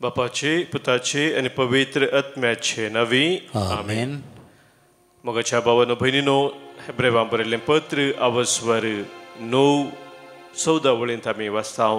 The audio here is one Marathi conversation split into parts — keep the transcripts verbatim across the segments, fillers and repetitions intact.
बापाचे, पुताचे आणि पवित्र आत्म्याचे नावी आमेन. मोगाच्या भावानो भयणीनो, हेब्रेवांक बरयल्लें पत्र आवस्वर णव चवदा वळींत आमी वाचतां.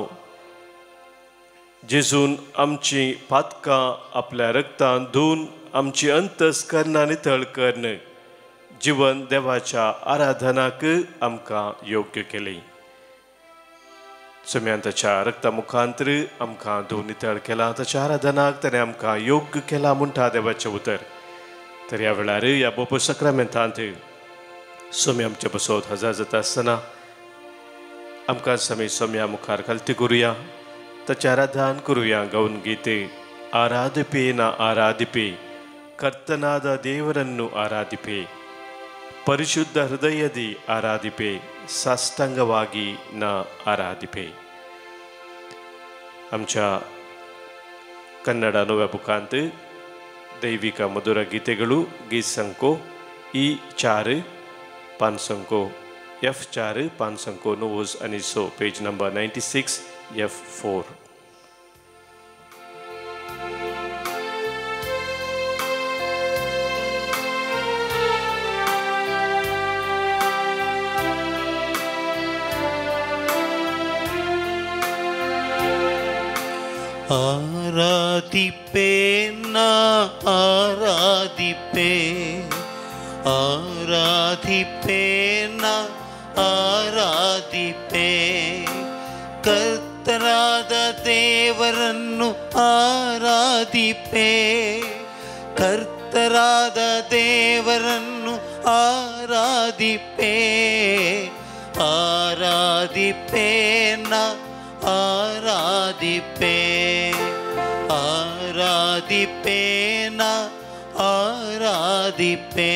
जेजून आमची पातकां आपल्या रक्तान धुवन आमची अंतस्करणां नितळ करून जीवन देवाच्या आराधनाक आमकां योग्य केलें. सुम्यान ताच्या रक्ता मुखांतर आमकां धुवन नितळ केला, ताच्या आराधनाक ताणें आमकां योग्य केला म्हणटा देवाचें उतर. तर ह्या वेळार ह्या बोप सक्रामेंतांत सोम्या आमचे बसत हजर जाता आसतना आमकां समी सोम्या मुखार खालती करुया, ताचें आराधन करुया गावन गीते. आराधिपे ना आराधिपे, ಕರ್ತನಾದ ದೇವರನ್ನು ಆರಾಧಿಪೆ, ಪರಿಶುದ್ಧ ಹೃದಯದಿ ಆರಾಧಿಪೆ, ಸಾಷ್ಟಾಂಗವಾಗಿ ನಾ ಆರಾಧಿಪೆ. आमच्या ಕನ್ನಡ नव्या बुकांत दैविक मधुर गीतेಗಳು गीत संको ई चार पांच संको एफ चार पांच संको नोवोज आणि सो page number ninety six F four. आराधिपे ना आराधिपे, आराधिपे ना ಆರಾಧಿಪೆ, ಕರ್ತನಾದ ದೇವರನ್ನು ಆರಾಧಿಪೆ, ಕರ್ತರಾದ ದೇವರನ್ನು ಆರಾಧಿಪೆ, ಆರಾಧಿಪೆ ನಾ ಆರಾಧಿಪೆ, ಆರಾಧಿಪೆ ನಾ ಆರಾಧಿಪೆ.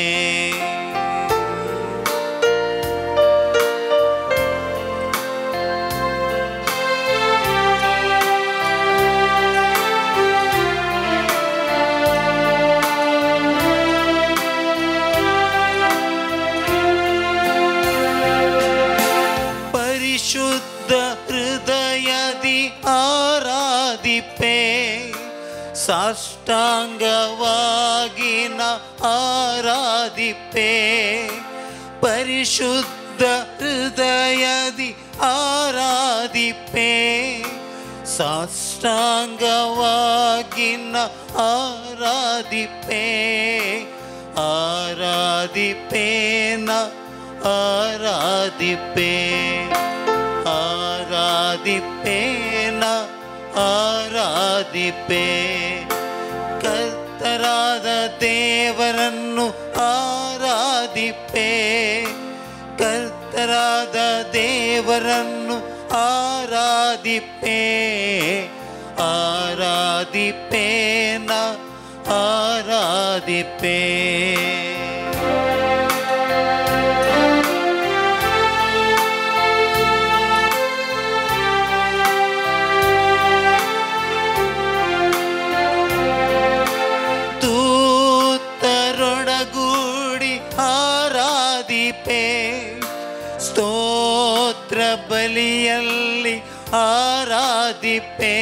ಪರಿಶುದ್ಧ ಹೃದಯದಿ ಆರಾಧಿಪೆ, ಸಾಷ್ಟಾಂಗವಾಗಿ ನ ಆರಾಧಿಪೆ, ಪರಿಶುದ್ಧ ಹೃದಯದಿ ಆರಾಧಿಪೆ, ಸಾಷ್ಟಾಂಗವಾಗಿ ನ ಆರಾಧಿಪೆ, ಆರಾಧಿಪೆ ನ ಆರಾಧಿಪೆ, ಆರಾಧಿಪೆ ನ ಆರಾಧಿಪೆ, ಕರ್ತರಾದ ದೇವರನ್ನು ಆರಾಧಿಪೆ, ಕರ್ತರಾದ ದೇವರನ್ನು ಆರಾಧಿಪೆ, ಆರಾಧಿಪೆ ನ ಆರಾಧಿಪೆ. ಸ್ತೋತ್ರ ಬಲಿಯಲ್ಲಿ ಆರಾಧಿಪೆ,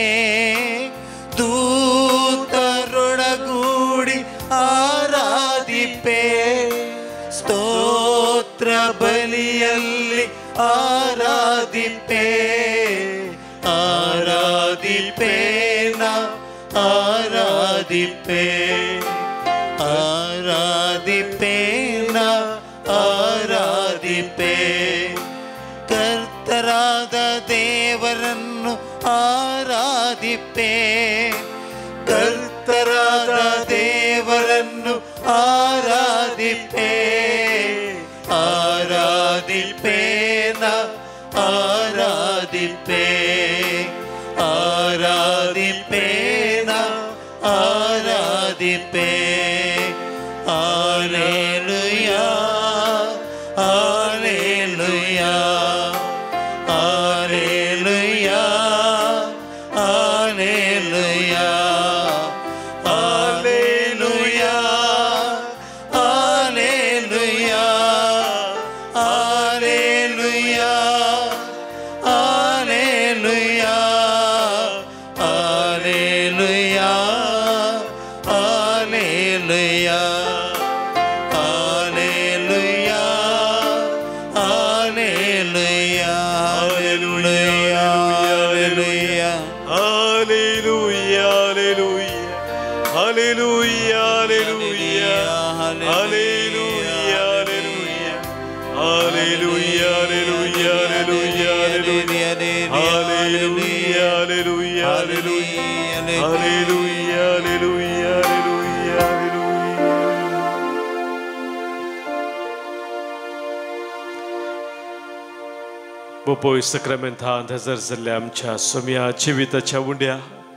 ದೂತರೊಡಗೂಡಿ ಆರಾಧಿಪೆ, ಸ್ತೋತ್ರ ಬಲಿಯಲ್ಲಿ ಆರಾಧಿಪೆ, ಆರಾಧಿಪೆ ನಾ ಆರಾಧಿಪೆ, ಆರಾಧಿಪೆ ನಾ ಆರಾಧಿಪೆ, ಕರ್ತರಾದ ದೇವರನ್ನು ಆರಾಧಿಪೆ, ಕರ್ತರಾದ ದೇವರನ್ನು ಆರಾಧಿಪೆ, ಆರಾಧಿಪೆ ನಾ ಆರಾಧಿಪೆ, ಆರಾಧಿಪೆ ನಾ ಆರಾಧಿಪೆ. Alleluia, Alleluia, Alleluia, Alleluia, Alleluia, Alleluia, Alleluia, Alleluia, Alleluia. Hallelujah, hallelujah. Hallelujah, hallelujah. Hallelujah, hallelujah. Hallelujah, hallelujah, hallelujah, hallelujah. Hallelujah, hallelujah, hallelujah. Hallelujah, hallelujah, hallelujah, hallelujah. Bopoi sakramentan hezar zalle amcha somya jiviताच्या उंड्या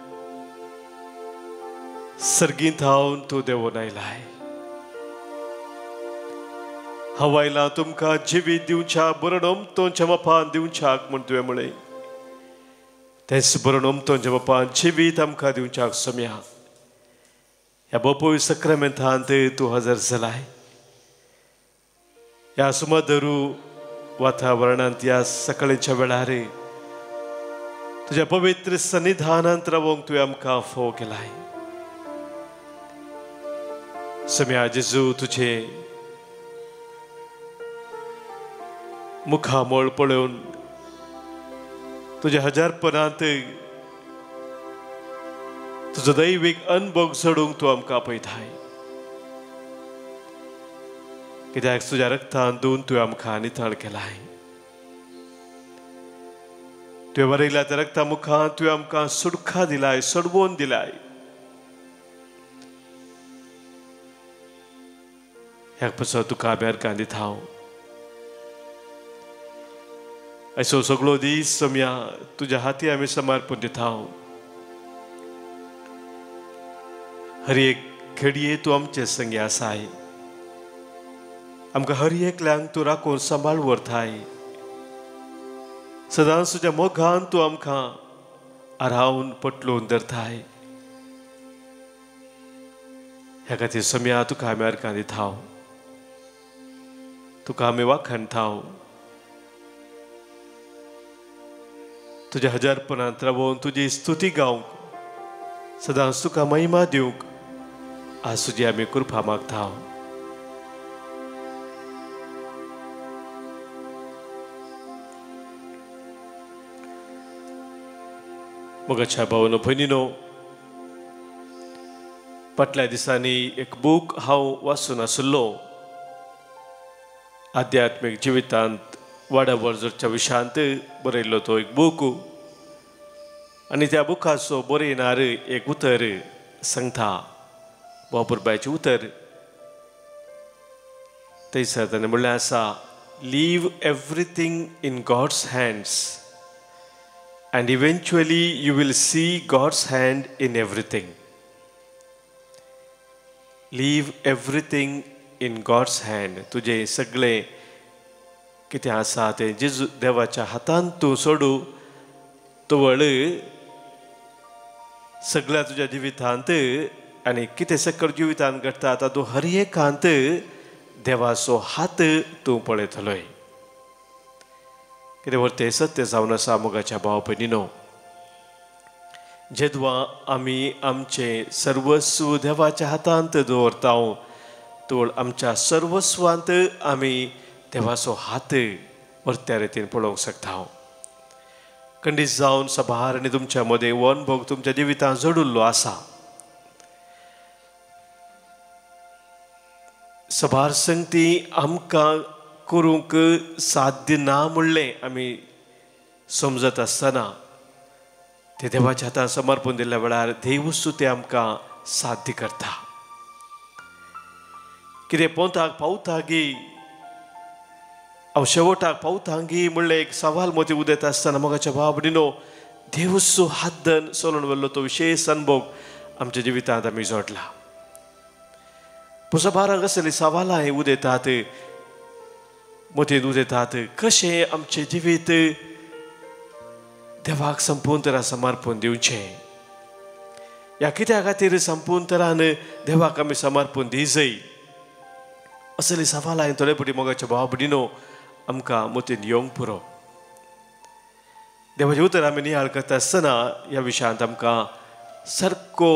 सर्गीत हावन तूं देवून आयलाय. हवायला तुमकां जिवीत दिवच्या बरोण उमतोंच्या मोपान दिवच्याक म्हूण तुवें म्हळें. तेच बरोण उमतोंच्या मोपान जिवीत आमकां दिवच्याक सोम्या ह्या बोपोय सक्रामेंतांत तूं हजर जालाय. ह्या सुमधरू वातावरणांत ह्या सकाळच्या वेळार तुज्या पवित्र सन्निधानांत रावंक तुवें आमकां फोव केलाय. सोम्या जेजू तुझे मुखामोळ पळोवन तुझ्या हजारपणांत तुजो दैवीक अनुभव सोडूंक तूं आमकां आपयताय. कित्याक तुज्या रक्तान धुवन तुवें आमकां नितळ केलाय. तुवें बरयल्या त्या रक्ता मुखार तुवें आमकां सुडका दिलाय, सोडवून दिलाय. ह्याक पासून तुका आभार कांदीत हांव. असो सगळो दीस सोम्या तुज्या हाती आमी समर्पण दिता. हर एक घडये तूं आमचे संगी आसाय. आमकां हर एकल्यांक तूं राखून सांबाळ व्हरताय. सदांच तुज्या मोगान तूं आमकां आरावन पटलून धरताय. ह्या खातीर सोम्या तुका आमी आर्गां दिता. तुका आमी वाखणता. तुज्या हजारपणांत रावून तुजी स्तुती गावंक सदांच तुका महिमा दिवंक आज तुजी आमी कृपा मागता. मोगाच्या भावानो भयणीनो, फाटल्या दिसांनी एक बूक हांव वाचून आसलो. आध्यात्मीक जिवितांत वाडवरच्या विशयांत बरयल्लो तो एक बूक. आनी त्या बुकाचो बरयणार एक उतर सांगता. बाबुरबायचें उतर. थंयसर ताणें म्हणलें आसा, leave everything in God's hands and eventually you will see God's hand in everything. Leave everything in God's hand. तुझे सगळे कितें आसा तें जेजू देवाच्या हातांत तूं सोडू तवळ सगळ्या तुज्या जिवितांत आनी कितें सकल जिवितांत घडटा तातूंत हर एकांत देवाचो हात तूं पळयतलोय. कितें व्हर तें सत्य जावन आसा मोगाच्या भाव भयणीनो. जेदवा आमी आमचे सर्वस्व देवाच्या हातांत दवरता तवळ आमच्या सर्वस्वांत आमी देवाचो हात वर्त्या रितीन पळोवंक शकता. खंडीत जावन सभार आनी तुमच्या मदें हो अनुभव तुमच्या जिवितांत जोडुल्लो आसा. सभार संगती आमकां करूंक साध्य ना म्हणलें आमी समजत आसतना ते देवाच्या हातांत समर्पण दिल्ल्या वेळार देवूच तें आमकां साध्य करता. कितें पोंताक पावतागी हांव शेवटाक पावतांगी म्हणलें एक सवाल मतीं उदेता आसतना मोगाच्या भाव भयणीनो, देवूच हात धरून चलून व्हेल्लो तो विशेश अनुभव आमच्या जिवितांत आमी जोडला. पुसभाराक असली सवालां उदेतात, मतींत उदेतात. कशें आमचें जिवीत देवाक संपूर्ण तरान समर्पण दिवचें, ह्या कित्या खातीर संपूर्ण तरान देवाक आमी समर्पण दी जाय, असली सवाल हांवें थोडे फावटी मोगाच्या भाव भयणीनो आमकां मतींत येवंक पुरो. देवाचें उतर आमी नियाळ करता आसतना ह्या विशयांत आमकां सारको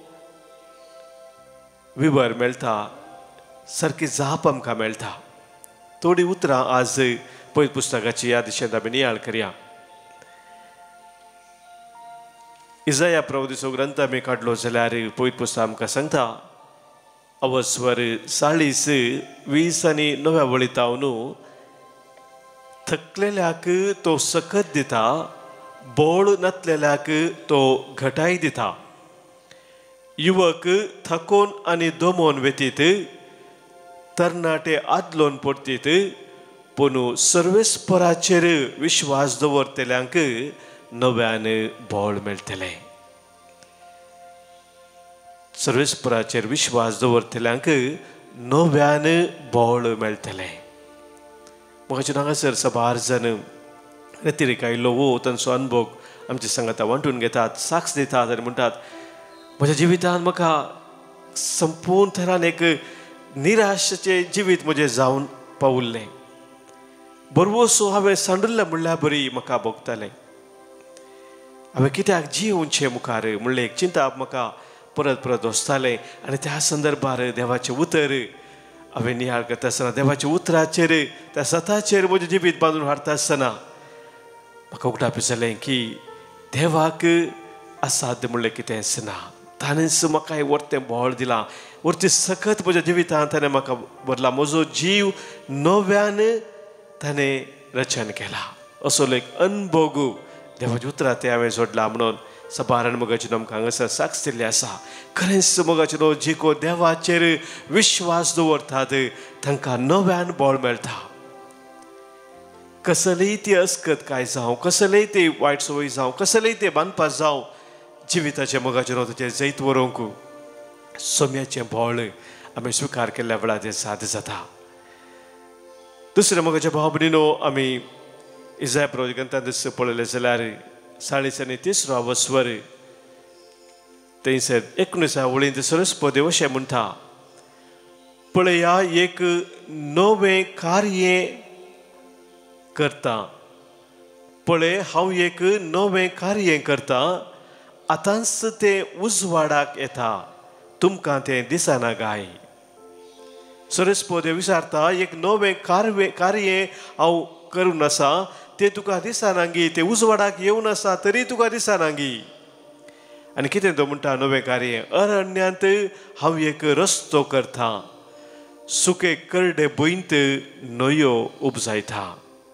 विवर मेळटा, सारकी जाप आमकां मेळटा. थोडी उतरां आज पळय पुस्तकाची ह्या दिशेंत आमी नियाळ करया. इजाया प्रवचनाचो ग्रंथ आमी काडलो जाल्यार पयत पुस्तक आमकां सांगता अवस्वर चाळीस वीस आनी नव्या वळीत हांव न्हू थकलेल्याक तो सकत दिता बोळ नातलेल्याक तो घटाय दिता युवक थकोन आनी दमोन वेतीत तरणाटे आदलोन पडटीत पूण सर्वेस्पराचेर विश्वास दवरतल्यांक नव्यान बोळ मेळटले सर्वेस्पराचेर विश्वास दवरतल्यांक नव्यान बोळ मेळटले म्हाका हांगासर साबार जण रेतिरेक आयिल्लो वो तांचो अनुभव आमचे सांगाता वांटून घेतात साक्ष दितात आनी म्हणटात म्हज्या जिवितांत म्हाका संपूर्ण तरान एक निराशेचें जिवीत म्हजें जावन पावुल्लें बरवसो हांवें सांडुल्लें म्हणल्यार बरी म्हाका भोगतालें हांवें कित्याक जिवचें मुखार म्हणलें एक चिंता म्हाका परत परत वचतालें आनी त्या संदर्भार देवाचें उतर हांवें नियाळ करता आसतना देवाच्या उतराचेर त्या सताचेर म्हजें जिवीत बांदून हाडटा आसतना म्हाका उगडाप जालें की देवाक असाध्य म्हणलें कितेंच ना ताणेंच म्हाका वर्तें बोळ दिलां वर्ती सकत म्हज्या जिवितांत ताणें म्हाका बदला म्हजो जीव नव्यान ताणें रचन केला असो एक अनभोग देवाच्या उतरां तें हांवें जोडला म्हणून सबारान मोगाचें आमकां हांगासर साक्ष दिल्ली आसा खरेंच मोगाचें न्हू जी को देवाचेर विश्वास दवरतात तांकां नव्यान बोळ मेळटा कसलीय ती अस्कत काय जावं कसलेय ती वायट संवय जावं कसलेय ते बांदपा जावं जिविताचें मोगाचें न्हू ताचें जैत व्हरूंक सोम्याचें बोळ आमी स्विकार केल्ल्या वेळार तें साद जाता दुसरें मोगाचें भाव भयणीनो आमी इजाया प्रवचनांत पळयलें जाल्यार चाळीस आनी तिसरो अवस्वर थंयसर एकुणिसा वळींत सरस्वती अशें म्हणटा पळया एक नवें कार्य करता पळय हांव एक नवें कार्य करता आतांच तें उजवाडाक येता तुमकां तें दिसना काय सरस्वती विचारता एक नवें कार्य कार्य हांव करून आसा तें तुका दिसनांगी तें उजवाडाक येवन आसा तरी तुका दिसनांगी आनी कितें तो म्हणटा नवें कार्य अरण्यांत हांव एक रस्तो करता सुके करडे भुंयत न्हंयो उपजायता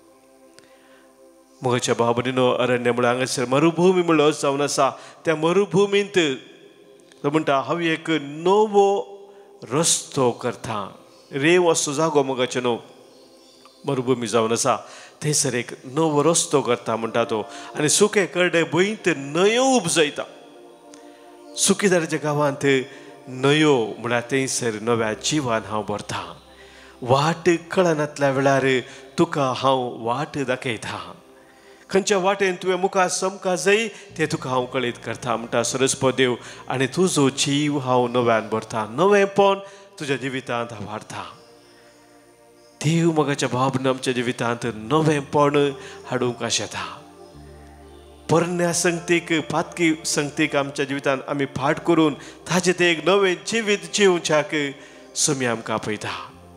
मोगाच्या भाव भयणीनो अरण्य म्हळ्यार हांगासर मरुभुमी म्हणलो अर्थ जावन आसा त्या मरुभुमींत तो म्हणटा हांव एक नवो रस्तो करता रेव असो जागो मोगाचें न्हू मरुभुमी जावन आसा थंयसर एक नवो रस्तो करता म्हणटा तो आनी सुके करडे भुंयत न्हंयो उपजयता सुकीदाराच्या गांवांत न्हंयो म्हळ्यार थंयसर नव्या जिवान हांव भरता वाट कळनातल्या वेळार तुका हांव वाट दाखयता खंयच्या वाटेन तुवें मुखार समका जाय तें तुका हांव कळीत करता म्हणटा सरस्वती देव आनी तुजो जीव हांव नव्यान भरता नवेंपण तुज्या जिवितांत हांव हाडटा देव मोगाच्या भाव आमच्या जिवितांत नवेंपण हाडूंक शकता पोरण्या संगतीक पातकी संगतीक आमच्या जिवितांत आमी फाट करून ताजें तें एक नवें जिवीत जिवच्याक सोमी आमकां आपयता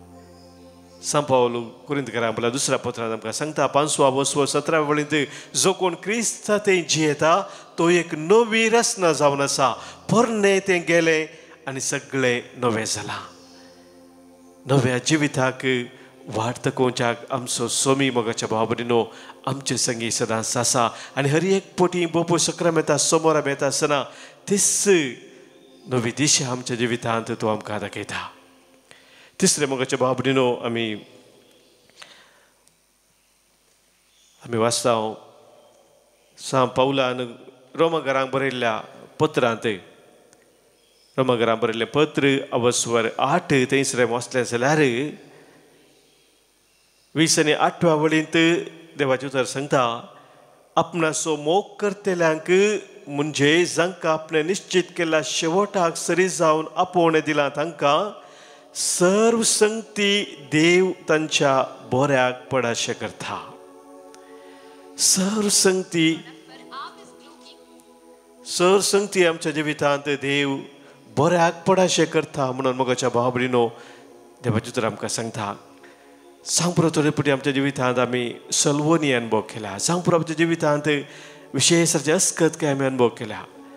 सांत पावल कुरिंथकारांक आपल्या दुसऱ्या पत्रांत आमकां सांगता पांचवा वसवो सतरा वळींत जो कोण क्रिस्ता तें जियेता तो एक नवी रचना जावन आसा पोरणे तें गेलें आनी सगळें नवें जालां नव्या जिविताक वाट तकोवच्याक आमचो सोमी मोगाच्या भाव भयणीनो आमचे संगी सदांच आसा आनी हर एक पोटी बोपो सक्राम येता समोर आमी येता आसतना तीच नवी दिशा आमच्या जिवितांत तो आमकां दाखयता तिसरे मोगाच्या भाव भयणीनो आमी आमी वाचता सांत पावलान रोमाघरांक बरयल्ल्या पत्रांत रोमाघरांक बरयल्लें पत्र अवस्वर आठ थंयसर वाचलें जाल्यार वीस आनी आठव्या वळींत देवाचें उतर सांगता आपणाचो मोग करतल्यांक म्हणजे जांकां आपणें निश्चित केल्ल्या शेवटाक सरी जावन आपोवणें दिलां तांकां सर्व संगती देव तांच्या बऱ्याक पडाशें करता सर्व संगती सर्व संगती आमच्या जिवितांत देव बऱ्याक पडाशें करता म्हणून मोगाच्या भाव भयणीनो देवाचें उतर आमकां सांगता सांग पुरो थोडे पुटी आमच्या जिवितांत आमी सलवनी अनुभव केला सांग पुरो आमच्या जिवितांत विशेश अस्कत काय आमी अनुभव केला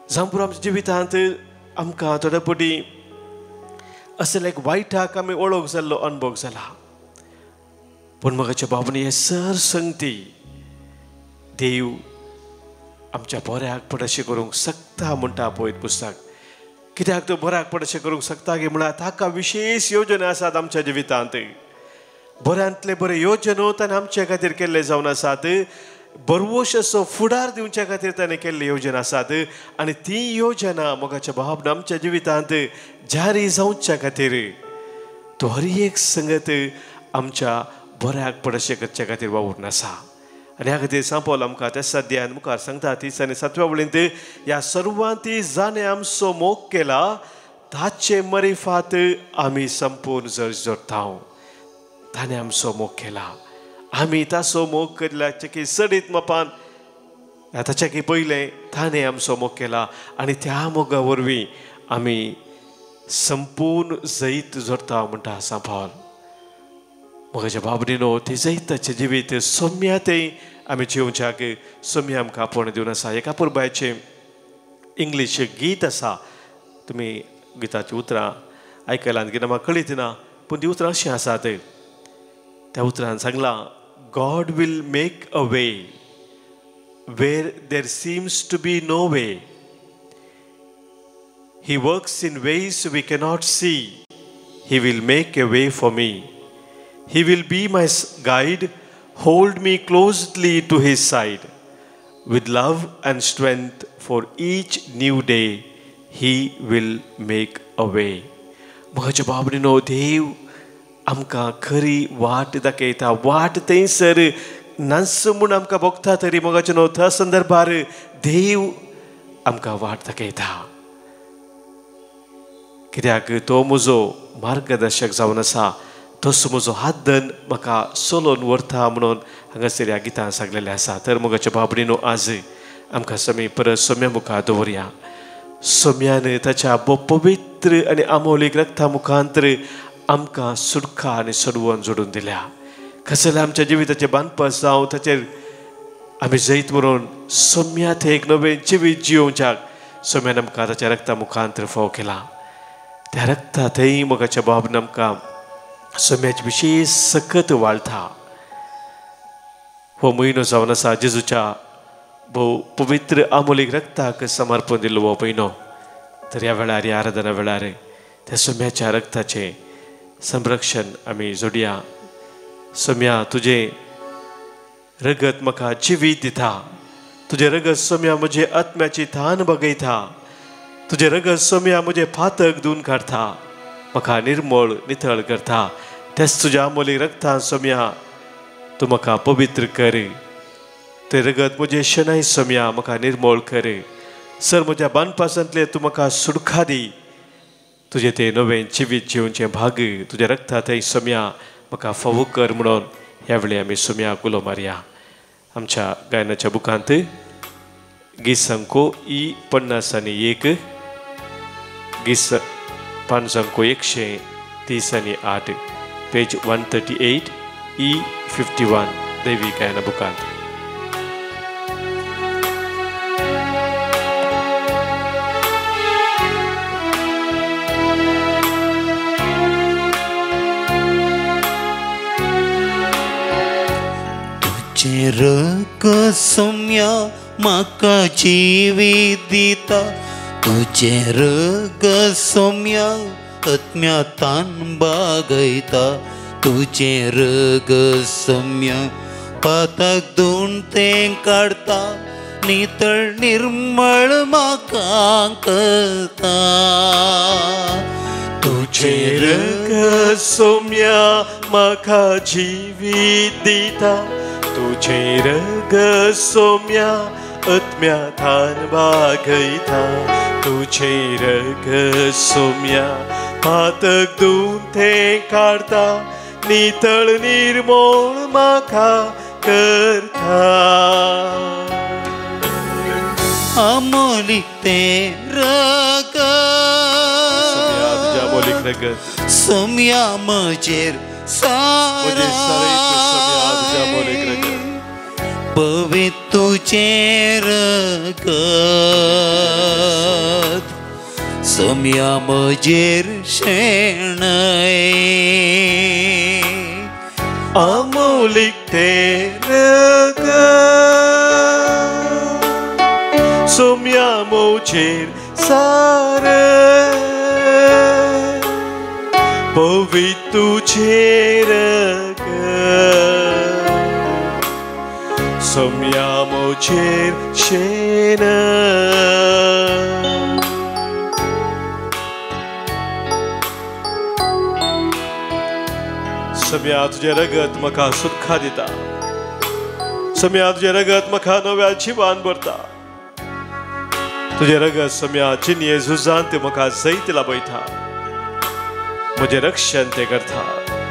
जांपूर आमच्या जिवितांत आमकां थोड्या पटी असले एक वायटाक आमी वळख जाल्लो अनुभव जाला पूण म्हाका बाबूनी हे सर संगती देव आमच्या बऱ्याक पडशें करूंक शकता म्हणटा पळय पुस्तक कित्याक तो बऱ्याक पडशें करूंक शकता गे म्हळ्यार ताका विशेष योजना आसात आमच्या जिवितांत बऱ्यांतले बरे योजना ताणें आमच्या खातीर केल्ले जावन आसात बरवोश असो फुडार दिवच्या खातीर ताणें केल्ली योजना आसात आनी ती योजना मोगाच्या भावना आमच्या जिवितांत जारी जावच्या खातीर तो हर एक संगत आमच्या बऱ्याक पडशें करच्या खातीर वावूरून आसा आनी ह्या खातीर सांपोल आमकां त्या सद्यान मुखार सांगता तीस आनी सातव्या वळींत ह्या सर्वांती जाणें आमचो मोग केला ताचे मरिफात आमी संपूर्ण जर जोडटा ताणें आमचो मोग केला आमी ताचो मोग केल्ल्याचे की सडीत मोपान ताच्या की पयलें ताणें आमचो मोग केला आनी त्या मोगा वरवीं आमी संपूर्ण जैत जोडटा म्हणटा सांपाल मोगाच्या बाबडीनो ती जैताचें जिवीत सौम्यातें आमी जिवच्याक सौम्य आमकां आपोवन दिवन आसा एका पुरबायचें इंग्लीश गीत आसा तुमी गिताची उतरां आयकलां कितें म्हाका कळीत ना पूण ती उतरां अशीं आसात त्या उतरान सांगलां God will make a way where there seems to be no way. He works in ways we cannot see. He will make a way for me. He will be my guide, hold me closely to his side. With love and strength for each new day, he will make a way. म्हज्या बाबडीनो देव आमकां खरी वाट दाखयता वाट थंयसर नास म्हूण आमकां भोगता तरी मोगाचे न्हू त्या संदर्भार देव आमकां वाट दाखयता कित्याक तो म्हजो मार्गदर्शक जावन आसा तसो म्हजो हात धन म्हाका चलोवन व्हरता म्हणून हांगासर ह्या गितान सांगलेलें आसा तर मोगाच्या बाबडीनो आज आमकां समी परत सौम्या मुखार दवरया सौम्यान ताच्या पवित्र आनी अमोलीक रक्ता मुखांतर आमकां सुडका आनी सडवण जोडून दिल्या कसले आमच्या जिविताचे बांदपस जावं ताचेर आमी जैत म्हणून सौम्या थंय एक नवें जिवीत जियोवच्याक सौम्यान आमकां ताच्या रक्ता मुखांतर फाव केला त्या रक्ता थंय मोगाच्या बाबन आमकां सौम्याची विशेष सकत वाळटा हो म्हयनो जावन आसा जेजूच्या भोव पवित्र आमोलीक रक्ताक समर्पण दिल्लो हो म्हयनो तर ह्या वेळार ह्या आराधना वेळार त्या सौम्याच्या रक्ताचे संरक्षण आमी जोडया सौम्या तुजे रगत म्हाका जिवीत दिता तुजे रगत सौम्या म्हजे आत्म्याची थान बगयता तुजे रगत सौम्या म्हजे फातक धुवन काडटा म्हाका निर्मळ नितळ करता तेच तुज्या आमोली रक्तान सौम्या तूं म्हाका पवित्र कर ते रगत म्हजे शनाय सौम्या म्हाका निर्मळ कर सर म्हज्या बांदपासांतले तूं म्हाका सुडका दी तुझे ते नवें जिवीत जिवचे भाग तुझ्या रक्ता थंय सौम्या म्हाका फावो कर म्हणून ह्या वेळी आमी सौम्याक उलो मारया आमच्या गायनाच्या बुकांत गीत संको ई पन्नास आनी एक गीत पान संको एकशे तीस आनी आठ page one thirty eight E fifty one दैवी गायना बुकांत रग सौम्या म्हाका जिवीत दिता तुजे रग सौम्या आत्म्यातान बागयता तुजे रग सौम्या पाताक धुवन तें काडता नितळ निर्मळ म्हाका करता तुजे रग सौम्या म्हाका जिवीत दिता तुझे रग सौम्या आत्म्यातान बागयता तुझे रग सौम्या पातक धुवन तें काडता नितळ निर्मळ म्हाका करता अमोलीक तें रगत अमोलीक रगत सौम्या म्हजेर सारा पवित्र तुझे रगत सोम्या म्हजेर शेणय अमोलिक ते रगत सोम्या म्हजेर सार पवित्र तुझे रगत सोम्या म्हजेर शेण सम्या तुझे रगत म्हाका सुखा दिता सम्या तुझे रगत म्हाका नव्या जिवान भरता तुझे रगत सम्या चिन्ये झुजान ते म्हाका जैत लाभयता म्हजे रक्षण ते करता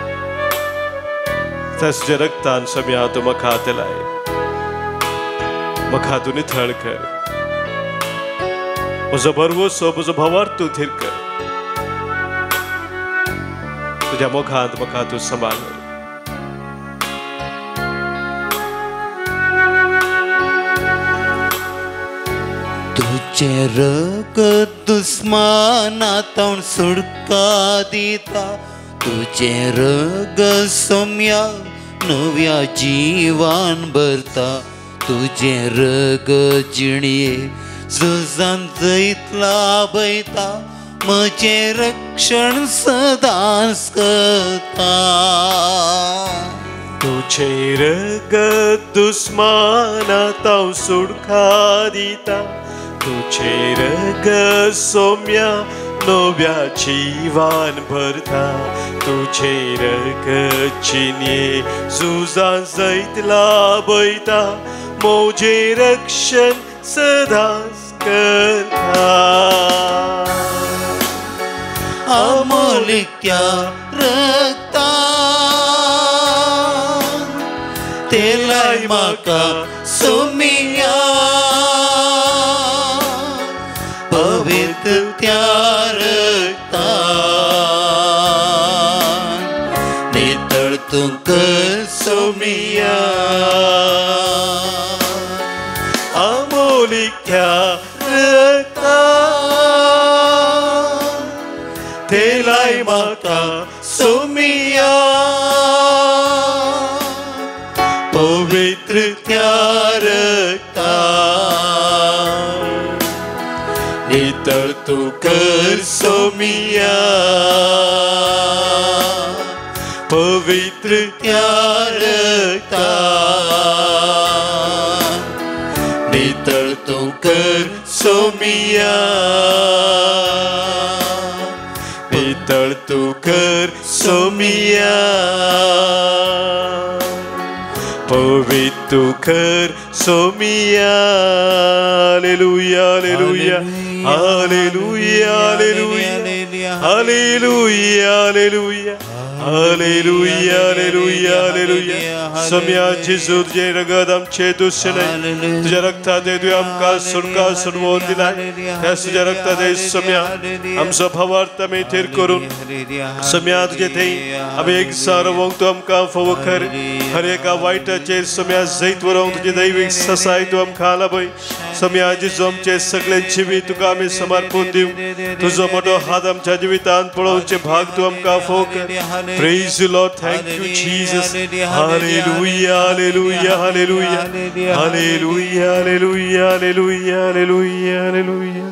तुझे रगतान सम्या तू म्हाका तेलाय म्हाका तू नितळ कर म्हजो भरवोसो म्हजो भावार तू थीर कर तुझ्या मुखांत म्हाका तू सांबाळ तुझे रगत दुस्मानातून सुटका दिता तुझे रगत सोम्या नव्या जीवान भरता तुझे रगत जिणये झुजान जैत लाभयता म्हजे रक्षण सदांच करता तुझे रगत दुस्मानातां सुटका दिता तुझे रगत सोम्या नव्या जीवान भरता तुझे रगत चिन्ये झुजान जैत लाभयता म्हजे रक्षण सदांच करता अमोलिक त्या रगतान तेलाय म्हाका सोमिया पवित्र त्या रगतान नितळ तूं कर सोमिया अमोलिक त्या रगतान तेलाय म्हाका सोमिया पवित्र त्या रगतान नितळ तूं कर सोमिया पवित्र त्या रगतान नितळ तूं कर सोमिया नितळ तूं कर सोमिया पवित्र तूं कर सोमिया hallelujah hallelujah hallelujah hallelujah hallelujah hallelujah hallelujah hallelujah hallelujah सम्या जेजू तुझे रगत आमचे दुश्मन तुझ्या रक्तात तुवें आमकां सुटका सुटवून दिलाय त्या तुझ्या रक्तात सम्या आमचो भावार्थ आमी थेर करून सम्या तुजे थंय आमी एक सारो वोंग तूं आमकां फोव कर हर एका वायटाचेर सम्या जैत व्हरोंक तुजे दैवीक ससाय तूं आमकां लाभय सम्या जेजू आमचे सगळे जिवीत तुका आमी समर्पण दिवं तुजो मोठो हात आमच्या जिवितांत पळोवचे भाग तूं आमकां फोव कर Praise you, Lord. Thank you, Jesus. Hallelujah, hallelujah, hallelujah, hallelujah, hallelujah, hallelujah, hallelujah, hallelujah.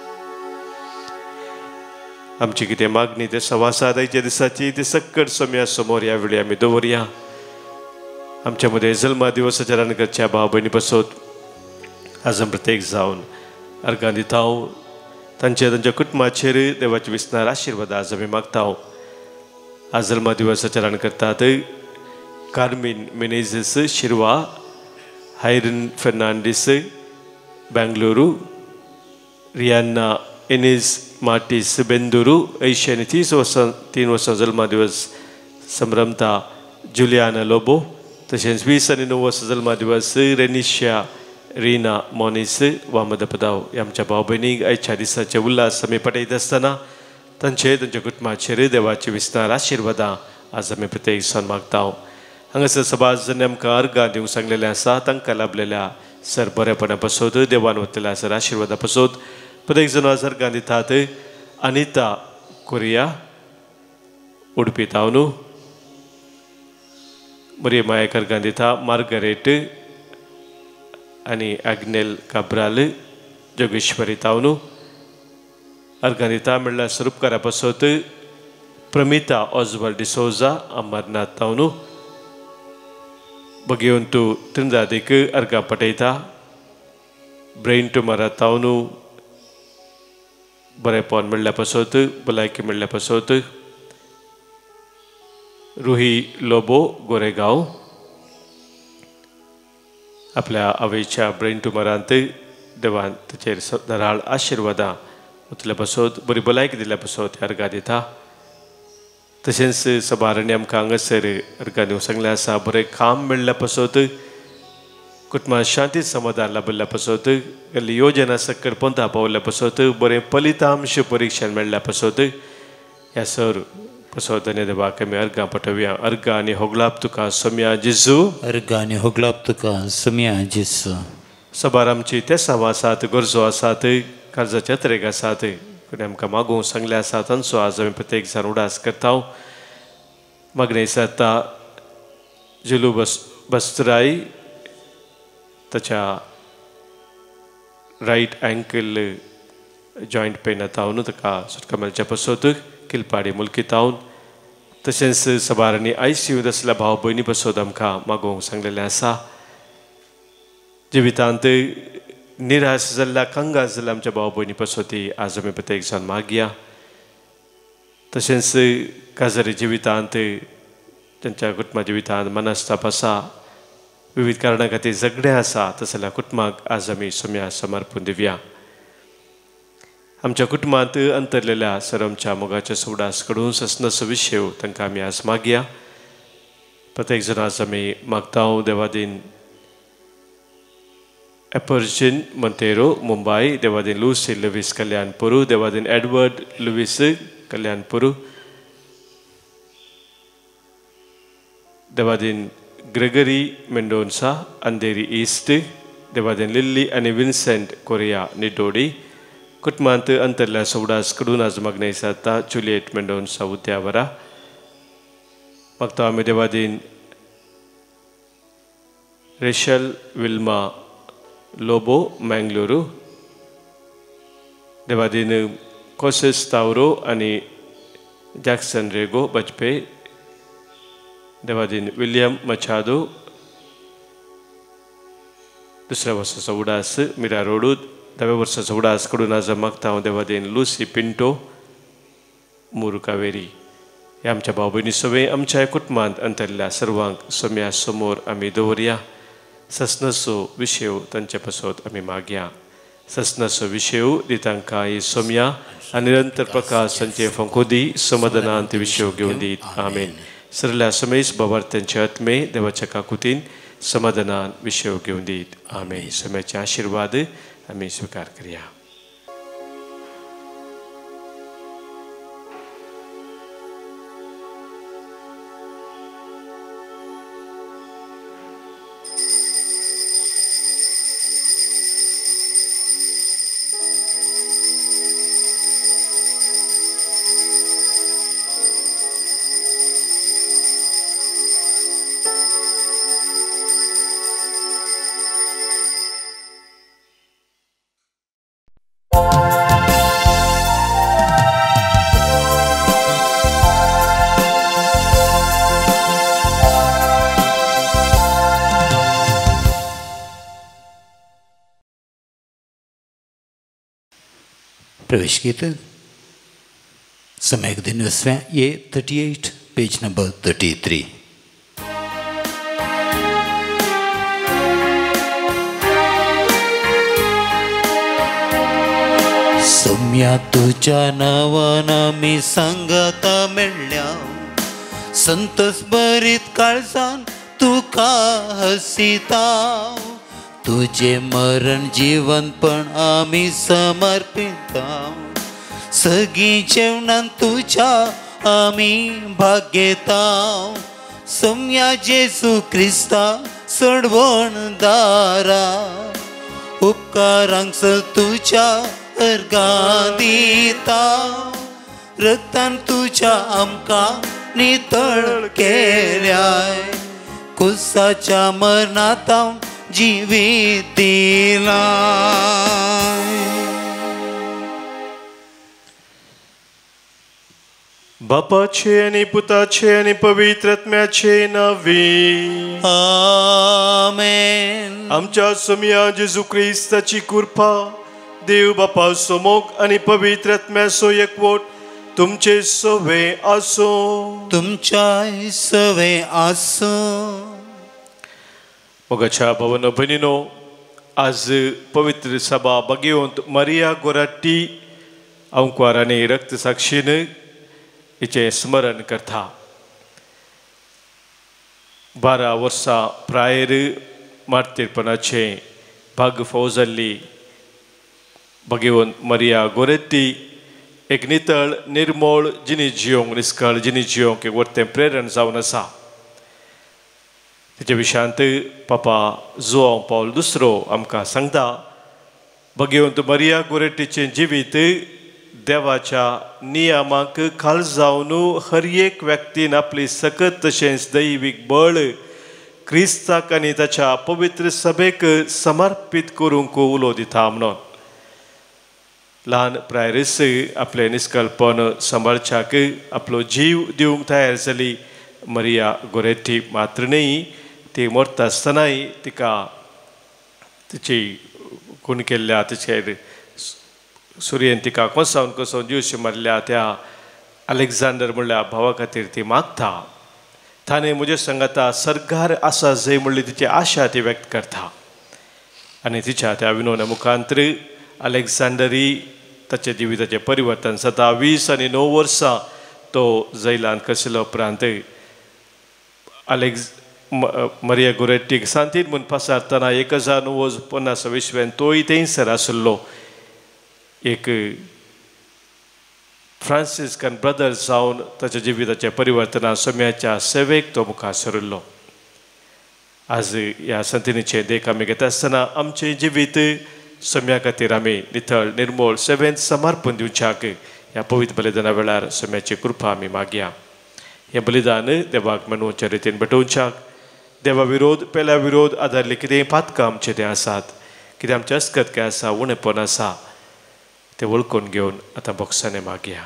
आमची कितें मागणी ते सवासाद आयच्या दिसाची ती सकट सम्या समोर ह्या वेळी आमी दवरया आमच्या मध्ये जल्मा दिवसाचरण करच्या भाव भयणी बसोत आज आमी प्रत्येक जावन अर्गां दिता तांचे तांच्या कुटुंबाचेर देवाचे विस्तार आशिर्वाद आज आमी मागता आज जल्मा दिवसाचरण करतात कार्मिन मेनेझेस शिरवा हायरन फर्नांडीस बेंगलुरू रियान्ना एनिस मार्टिस बेंदुरू ऐंशी आनी तीस वर्सां तीन वर्सां जल्मा दिवस संभ्रमता जुलियाना लोबो तशेंच वीस आनी णव वर्सां जल्मा दिवस रेनिशिया रिना मोनिस वामदपदाव आमच्या भाव भयणीक आयच्या दिसाचे उल्हास आमी पटयत आसतना तांचे तांच्या कुटुंबाचेर देवाचे विस्तार आशिर्वादां आज आमी प्रत्येक दिसान मागता हांगासर सभाजन आमकां अर्गां दिवंक सांगलेलें आसा तांकां लाभलेल्या सर बरेपणा पासत देवान वतलेल्या सर आशिर्वादा पासत प्रत्येक जण आज अर्गां दितात. अनिता कोरिया उडपी तावनू मरिय मायेक अर्गां दिता. मार्गरेट आनी आग्नेल काब्राल जोगेश्वरी तावनू अर्गां दिता. म्हणल्यार स्वरूपकारा पासत प्रमिता ऑजवल डिसोजा अमरनाथ तावनू भगिवंतू त्रिंदादीक अर्गां पटयता. ब्रेन ट्युमरा तावनू बरेपण मेळ्ळ्या पासत भलायकी मेळ्ळ्या पासत. रुही लोबो गोरेगांव आपल्या आवयच्या ब्रेन ट्युमरांत देवान ताचेर धराळ आशिर्वादां वतल्या पासत बरी भलायकी दिल्या पासत अर्गां दिता. तशेंच सभारणी आमकां हांगासर अर्गां दिवंक सांगलें आसा. बरें काम मेळ्ळ्या पासत कुटुंबांत शांती समाधान लाभल्या पासत गेल्ली योजना सक्कर पंथा पावल्या पासत बरें फलितांश परिक्षण मेळ्ळ्या पासत ह्या सर पासत आनी देवाक आमी अर्गां पटोवया. अर्गां आनी होगलाप तुका सोम्या जेजू. अर्गां आनी होगलाप तुका सोम्या जेजू. सभार आमची ते साव आसात गरजो आसात कर्जाचे त्रेग आसात कोणी आमकां मागूंक सांगले आसा तांचो आज आमी प्रत्येक जाण उडास करता. मागणे जाता जुलू बस बस्तराई ताच्या रायट एंकल जॉयंट पेन येता न्हू ताका सुटका मेळच्या पासत किलपाडी मुलकी तावन. तशेंच सभार आय सी यू आसल्या भाव भयणी पासत आमकां मागोवंक सांगलेलें आसा. जिवितांत निराश जाल्ल्या कंगाल जाल्ल्या आमच्या भाव भयणी पासत आज आमी प्रत्येक जाण मागया. तशेंच काजारी जिवितांत तांच्या कुटुंबा जिवितांत मनस्ताप आसा विविध कारणां खातीर झगडें आसा तसल्या कुटुंबाक आज आमी सोम्या समर्पण दिवया. आमच्या कुटुंबांत अंतरलेल्या सर आमच्या मोगाच्या सुडास कडून ससनस विशय तांकां आमी आज मागया. प्रत्येक जण आज आमी मागता. देवादीन एपर्जिन मोंतेरो मुंबई, देवादीन लुसी लुवीस कल्याणपुरू, देवादीन एडवर्ड लुवीस कल्याणपुरू, देवादीन ग्रेगरी मेंडोन्सा अंधेरी ईस्ट, देवादीन लिल्ली आनी विन्सेंट कोरिया निडोडी. कुटुंबांत अंतरल्या सवडास कडून आज मागणे जाता. जुलिएट मेंडोन्सा उद्यावरा मागता आमी. देवादीन रेशल विल्मा लोबो मंगलुरू, देवादीन कोसेस तावरो आनी जॅक्सन रेगो बजपे, देवादीन विलियम मचादो दुसऱ्या वर्साचो उडास मिरा रोडू, दव्या वर्साचो उडास कडून आज मागता. देवादीन लुसी पिंटो मुरू कावेरी. ह्या आमच्या भाव भयणी सवे आमच्या कुटुंबांत अंतरल्या सर्वांक सोम्या समोर आमी दवरया. ससनसो विशय तांचे पासत आमी मागया. ससनसो विशय दितांकां ही सोम्या आनी निरंतर प्रकाश तांचे फंकोदी समाधानांत विशय घेवन दीत. आमेन. सरल्या समेश बाबार्थ्यांचे आत्मे देवाच्या काकुतीन समाधानान विशय घेवन दीत. आमेन. सोम्याचे आशिर्वाद आमी स्वीकार करया. प्रवेश गीत समय दिनवसव्या A thirty eight page number thirty three. सोम्या तुझ्या नावान आमी सांगाता मेळ्ळ्या, संतोष बरीत काळजान तुका हसिता. तुझे मरण जीवनपण आमी समर्पिता. सगळी जेवणान तुझ्या आमी भाग घेता. सोम्या जेजू क्रिस्ता सोडवण दारा उपकारांक तुझ्या अर्गां दिता रक्तान तुझ्या आमकां नितळ केल्याय कुसाच्या मरणात हांव जिवीत दिलाय. बापाचे आणि पुताचे आणि पवित्रात्म्याचे नावे आमेन. आमच्या सोम्या जेजू क्रिस्ताची कृपा देव बापा सोमोग आणि पवित्रात्म्याचो एकवट तुमचे सवे आसो. तुमच्या सवे आसो. मोगाच्या भवन भयणीनो, आज पवित्र सभा बगेवंत मारिया गोराटी अंकवार आणि रक्त साक्षीन हिचे स्मरण करता. बारा वर्सां प्रायर मार्तीरपणाचे भाग फावो जाल्ली भगवंत मारिया गोरेटी एक नितळ निर्मळ जिणी जियोंक निस्कळ जिणी जियोंक एक वर्तें प्रेरण जावन आसा. तेच्या विशयांत पापा जुआंव पावल दुसरो आमकां सांगता भगवंत मारिया गोरेटीचें जिवीत देवाच्या नियमाक खाल जावन हर एक व्यक्तीन आपली सकत तशेंच दैवीक बळ क्रिस्ताक आनी ताच्या पवित्र सभेक समर्पीत करूंक उलो दिता म्हणून. ल्हान प्रायरस आपले निस्कळपण सांबाळच्याक आपलो जीव दिवंक तयार जाली मारिया गोरेटी. मात्र न्ही, ती मरता आसतनाय तिका तिची खून केल्ल्या तिचेर सुरयेन तिका कोसावन कोसोवन दिवशी मारल्या त्या अलेक्झांडर म्हणल्या भावा खातीर ती मागता. ताणें म्हजे सांगता सरकार आसा जंय म्हणली तिची आशा ती व्यक्त करता. आनी तिच्या त्या विनोवण्या मुखांतर अलेक्झांडरी ताचे जिविताचें परिवर्तन जाता. वीस आनी णव वर्सां तो जैलांत कसल्या उपरांत अलेक्झ मारिया गोरेटीक सांतीन म्हूण पासारतना एक हजार णव पन्नास विश्वेन तोय थंयसर आसलो. एक फ्रांसिस्कन ब्रदर जावन ताच्या जिविताच्या परिवर्तनान सोम्याच्या सेवेक तो मुखार सरिल्लो. आज ह्या संतीनीचें देख आमी घेता आसतना आमचें जिवीत सोम्या खातीर आमी नितळ निर्मळ सेवेंत समर्पण दिवच्याक ह्या पवित्र बलिदाना वेळार सोम्याची कृपा आमी मागया. हें बलिदान देवाक मनोवच्या रितीन भेटोवच्याक देवा विरोध पेल्या विरोध आदारले कितें पातकां आमचें तें आसात, कितें आमचें अस्कत काय आसा, उणेपण आसा, ते वळखून घेवन आतां बोक्सांनी मागया.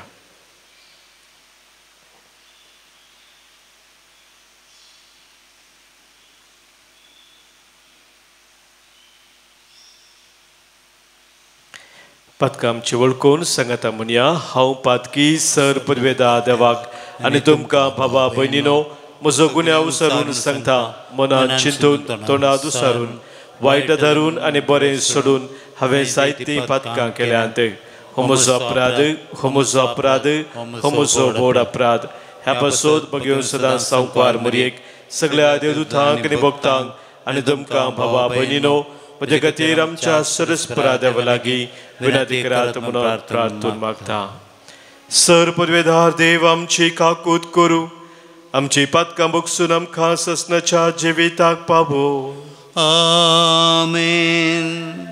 पातकां आमची वळखून सांगाता म्हणया, हांव पातकी सर पदवेदा देवाक आनी तुमकां भावा भयणीनो म्हजो गुन्यांव विसरून सांगता. मनान चिंतून तोंडात उसारून वायट धरून आनी बरें सोडून हांवें जायतीं पातकां केल्यांत. हो म्हजो अपराध, हो म्हजो अपराध, हो म्हजो व्हड अपराध. ह्या पासत बगेवन सदां सांवकार मरयेक सगळ्या देवदूतांक आनी भक्तांक आनी तुमकां भावा भयणीनो म्हजे खातीर आमच्या सरस्परा देवा लागीं विनंती करात म्हणून प्रार्थून मागता. सर पदवेदार देव आमची काकूत करूं, आमची पातकां बगसून आमकां ससनाच्या जिविताक पावो. आमेन.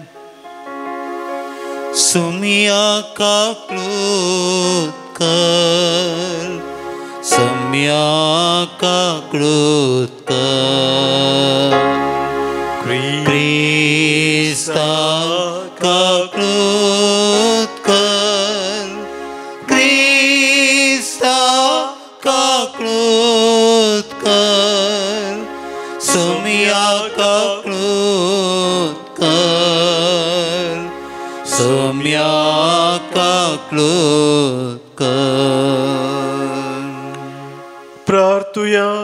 सोम्या काकूत कर, सोम्या काकूत कर, क्रिस्ता काकूत कर, क्रिस्ता काकूत कर, सोम्या काकूत कर, सोम्या काकूत कर. प्रार्थुया.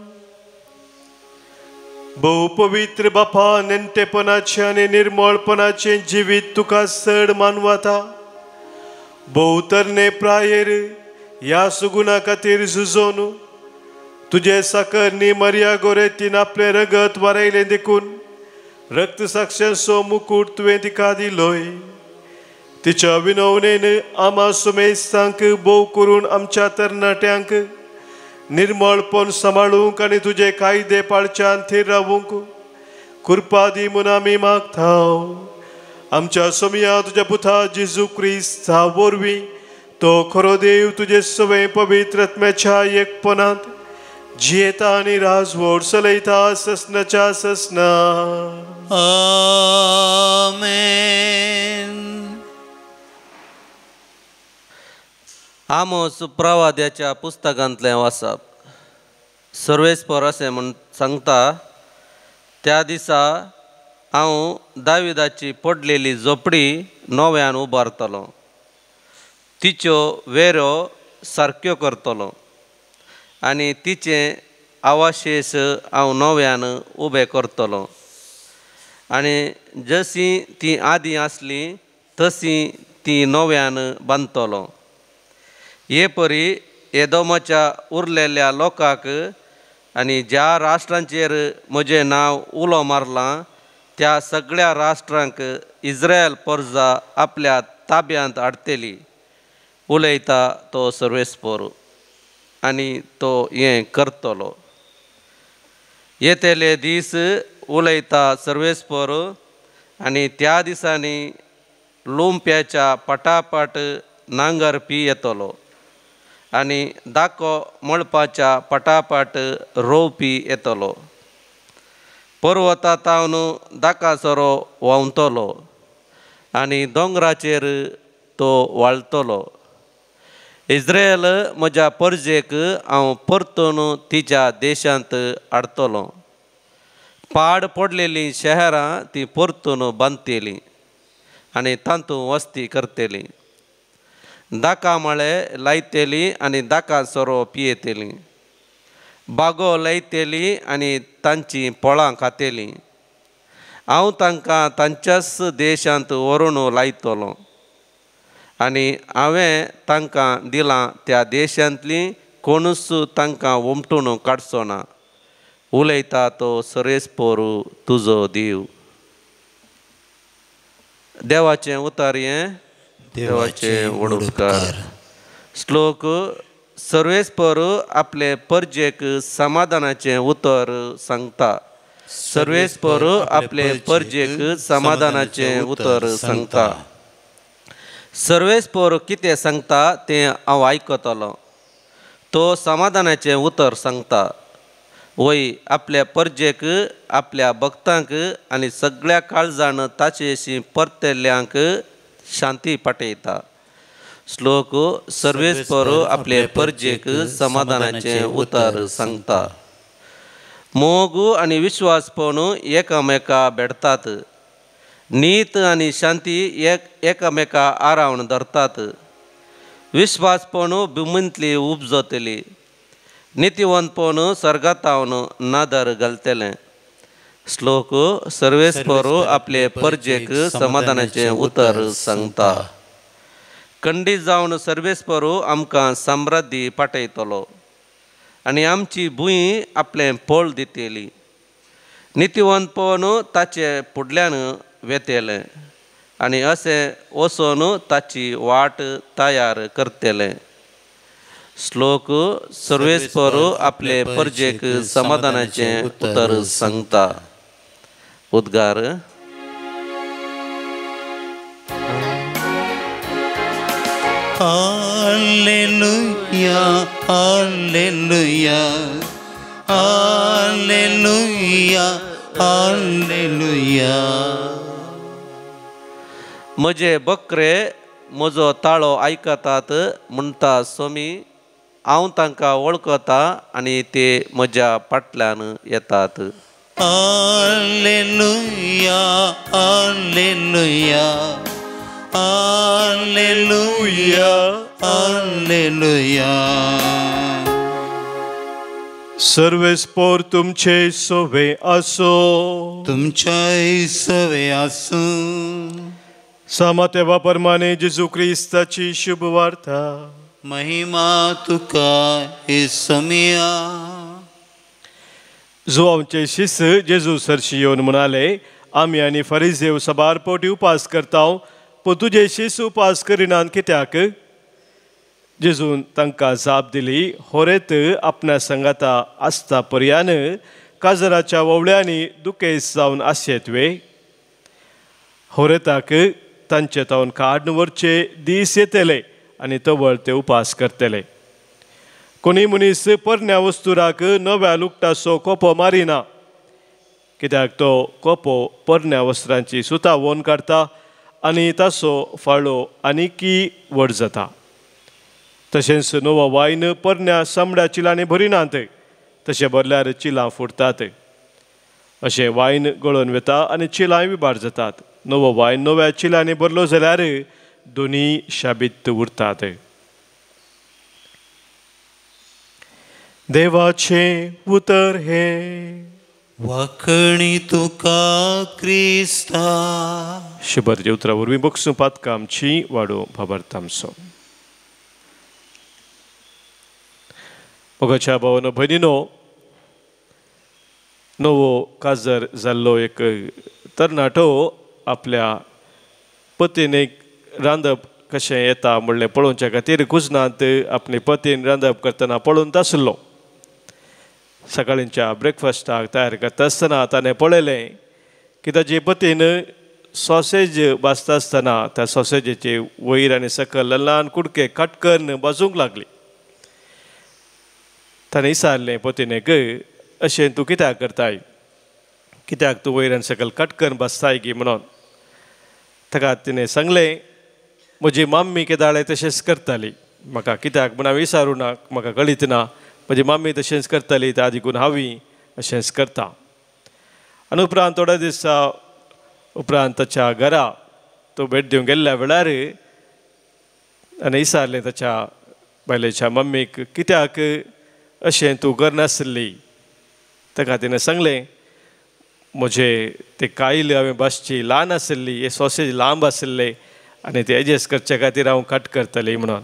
भोव पवित्र बापा, नेणटेपणाचे आनी निर्मळपणाचे जिवीत तुका चड मानवता. भोव तरणे प्रायर ह्या सुगुणा खातीर झुजोन तुजे साकरनी मारिया गोरेटीन आपले रगत वारयलें देखून रक्त साक्षांचो मुकुट तुवें तिका दिलोय. तिच्या विनवणेन आमा सुमेस्तांक भोव करून आमच्या तरणाट्यांक निर्मळपण सांबाळूंक आनी तुजे कायदे पाळच्यान थेर रावूंक कृपा दी म्हूण आमी मागताव. आमच्या सोमिया तुज्या पुता जेजू क्रिस्ता वरवीं तो खरो देव तुजे सवे पवित्र आत्म्याच्या एकपणांत जियेता आनी राजवट चलयता ससनाच्या ससना. आमेन. आमोस प्रवाद्याच्या पुस्तकांतलें वाचप. सर्वेस्पर अशें म्हण सांगता, त्या दिसा हांव दाविदाची पडलेली झोपडी नव्यान उबारतलो, तिच्यो वेऱ्यो सारक्यो करतलो आनी तिचे आवाशेस हांव नव्यान उबे करतलो. आनी जशी ती आदी आसली तशी ती नव्यान बांदतलो. हे परी एदोमाच्या उरलेल्या लोकांक आनी ज्या राष्ट्रांचेर म्हजें नांव उलो मारलां त्या सगळ्या राष्ट्रांक इस्रायल पर्जा आपल्या ताब्यांत हाडटली, उलयता तो सर्वेस्पर. आनी तो हें करतलो. येतेले दीस, उलयता सर्वेस्पर, आनी त्या दिसांनी लुंप्याच्या पटापट नांगरपी येतलो आनी दाको मळपाच्या पटापट रोवपी येतलो. पर्वता तावन दाकासरो व्हांवतलो आनी दोंगराचेर तो वाळटलो. इस्रायल म्हज्या परजेक हांव परतून तिच्या देशांत हाडटलो. पाड पडलेलीं शहरां ती परतून बांदतलीं आनी तातूंत वस्ती करतलीं. दाका मळे लायतलीं आनी दाका सोरो पियेतलीं. बागो लायतलीं आनी तांचीं फळां खातलीं. हांव तांकां तांच्याच देशांत व्हरून लायतलो आनी हांवें तांकां दिलां त्या देशांतलीं कोणूच तांकां उमटून काडचो ना, उलयता तो सर्वेस्पर तुजो देव. देवाचें उतर हें. देवाचे वडुपकार. श्लोक. सर्वेस्पर आपले परजेक समाधानाचें उतर सांगता. सर्वेस्पर आपले परजेक समाधानाचें उतर सांगता. सर्वेस्पर कितें सांगता तें हांव आयकतलो. तो समाधानाचें उतर सांगता. वय आपल्या परजेक, आपल्या भक्तांक आनी सगळ्या काळजान ताचेशी परतेल्ल्यांक शांती पाठयता. श्लोक. सर्वेस्पर आपले परजेक समाधानाचें उतर सांगता. मोग आनी विश्वासपण एकामेका भेटतात. नीत आनी शांती एक एकामेका आरावन धरतात. विश्वासपण भुमींतली उपजतली. नितीवंतपण सर्गातावन नादर घालतलें. श्लोक. सर्वेस्पर आपले परजेक समाधानाचें उतर सांगता. खंडीत जावन सर्वेस्पर आमकां समृद्धी पाठयतलो आनी आमची भूंय आपलें फळ दितली. नितीवंतपण ताचे फुडल्यान वेतेलें आनी अशें वचोन ताची वाट तयार करतलें. श्लोक. सर्वेस्पर आपले परजेक समाधानाचें उतर सांगता. उद्गार. Hallelujah hallelujah hallelujah hallelujah. म्हजे बकरे म्हजो ताळो आयकतात म्हणटा सोमी. हांव तांकां वळखता आनी ते म्हज्या फाटल्यान येतात. Hallelujah hallelujah hallelujah hallelujah. सर्वेस्पर तुमचे सोवे आसो. तुमच्याय सवे आसूं. सामातेवा परमाणे जेजू क्रिस्ताची शुभ वार्ता. महिमा तुका इसमिया. जो आमचे शिष्य जेजू सरशी येवन म्हणाले, आमी आनी फरिजेव सबार पोटी उपास करता, पूण तुजे शिष्य उपास करिनात कित्याक? जेजून तांकां जाप दिली, होरेत आपणा संगाता आसता पर्यान काजराच्या ववळ्यांनी दुखेस जावन आसयेत वे. होरेताक तांचे तावन काडून व्हरचे दीस येतले आनी तवळ ते उपास करतले. कोणी मनीस परण्या वस्तुराक नव्या लुगटाचो कोपो मारिना, कित्याक तो कोपो परण्या वस्त्रांची सुतां वोन काडटा आनी ताचो फाळो आनीकी व्हड जाता. तशेंच नवो वायन परण्या समड्या चिलांनी भरिनात, तशें भरल्यार चिलां फुटतात. अशें वायन गळोन वता आनी चिलांय विबार जातात. नवो वायन नव्या चिलांनी भरलो जाल्यार दोनी शाबीत उरतात. देवाचे उतर हे. वाखणी तुका क्रिस्ता. शुभर उतरा वरवीं बक्षू पातकां आमची वाडो फाबरतामचो. मोगाच्या भावानो भयणीनो, नवो काजर जाल्लो एक तरणाटो आपल्या पतीन एक रांदप कशें येता म्हणलें पळोवच्या खातीर कुजनांत आपले पतीन रांदप करतना पळोवन आसलो. सकाळींच्या ब्रेकफास्टाक तयार करता आसतना ताणें पळयलें की ताचे पतीन सॉसेज भाजता आसतना त्या सॉसेजीचे वयर आनी सकयल ल्हान ल्हान कुडके काटकन भाजूंक लागली. ताणें विचारलें पतीनेक, अशें तूं कित्याक करताय, कित्याक तूं वयर आनी सकयल काटकन भाजताय गी म्हणून. ताका तिणें सांगलें, म्हजी माम्मी केदाळे तशेंच करताली, म्हाका कित्याक म्हूण हांवें विचारूं ना, म्हाका कळीत ना. म्हजी माम्मी तशेंच करताली, त्या देखून हांवूय अशेंच करता. आनी उपरांत थोड्या दिसा उपरांत ताच्या घरा तो भेट दिवंक गेल्ल्या वेळार आनी विचारलें ताच्या बायलेच्या मम्मीक, कित्याक अशें तूं करनासली. ताका तिणें सांगलें, म्हजे ते कायल हांवें भाजची ल्हान आसली, हे सॉसेज लांब आसले आनी ते एडजस्ट करचे खातीर हांव कट करतली म्हणून.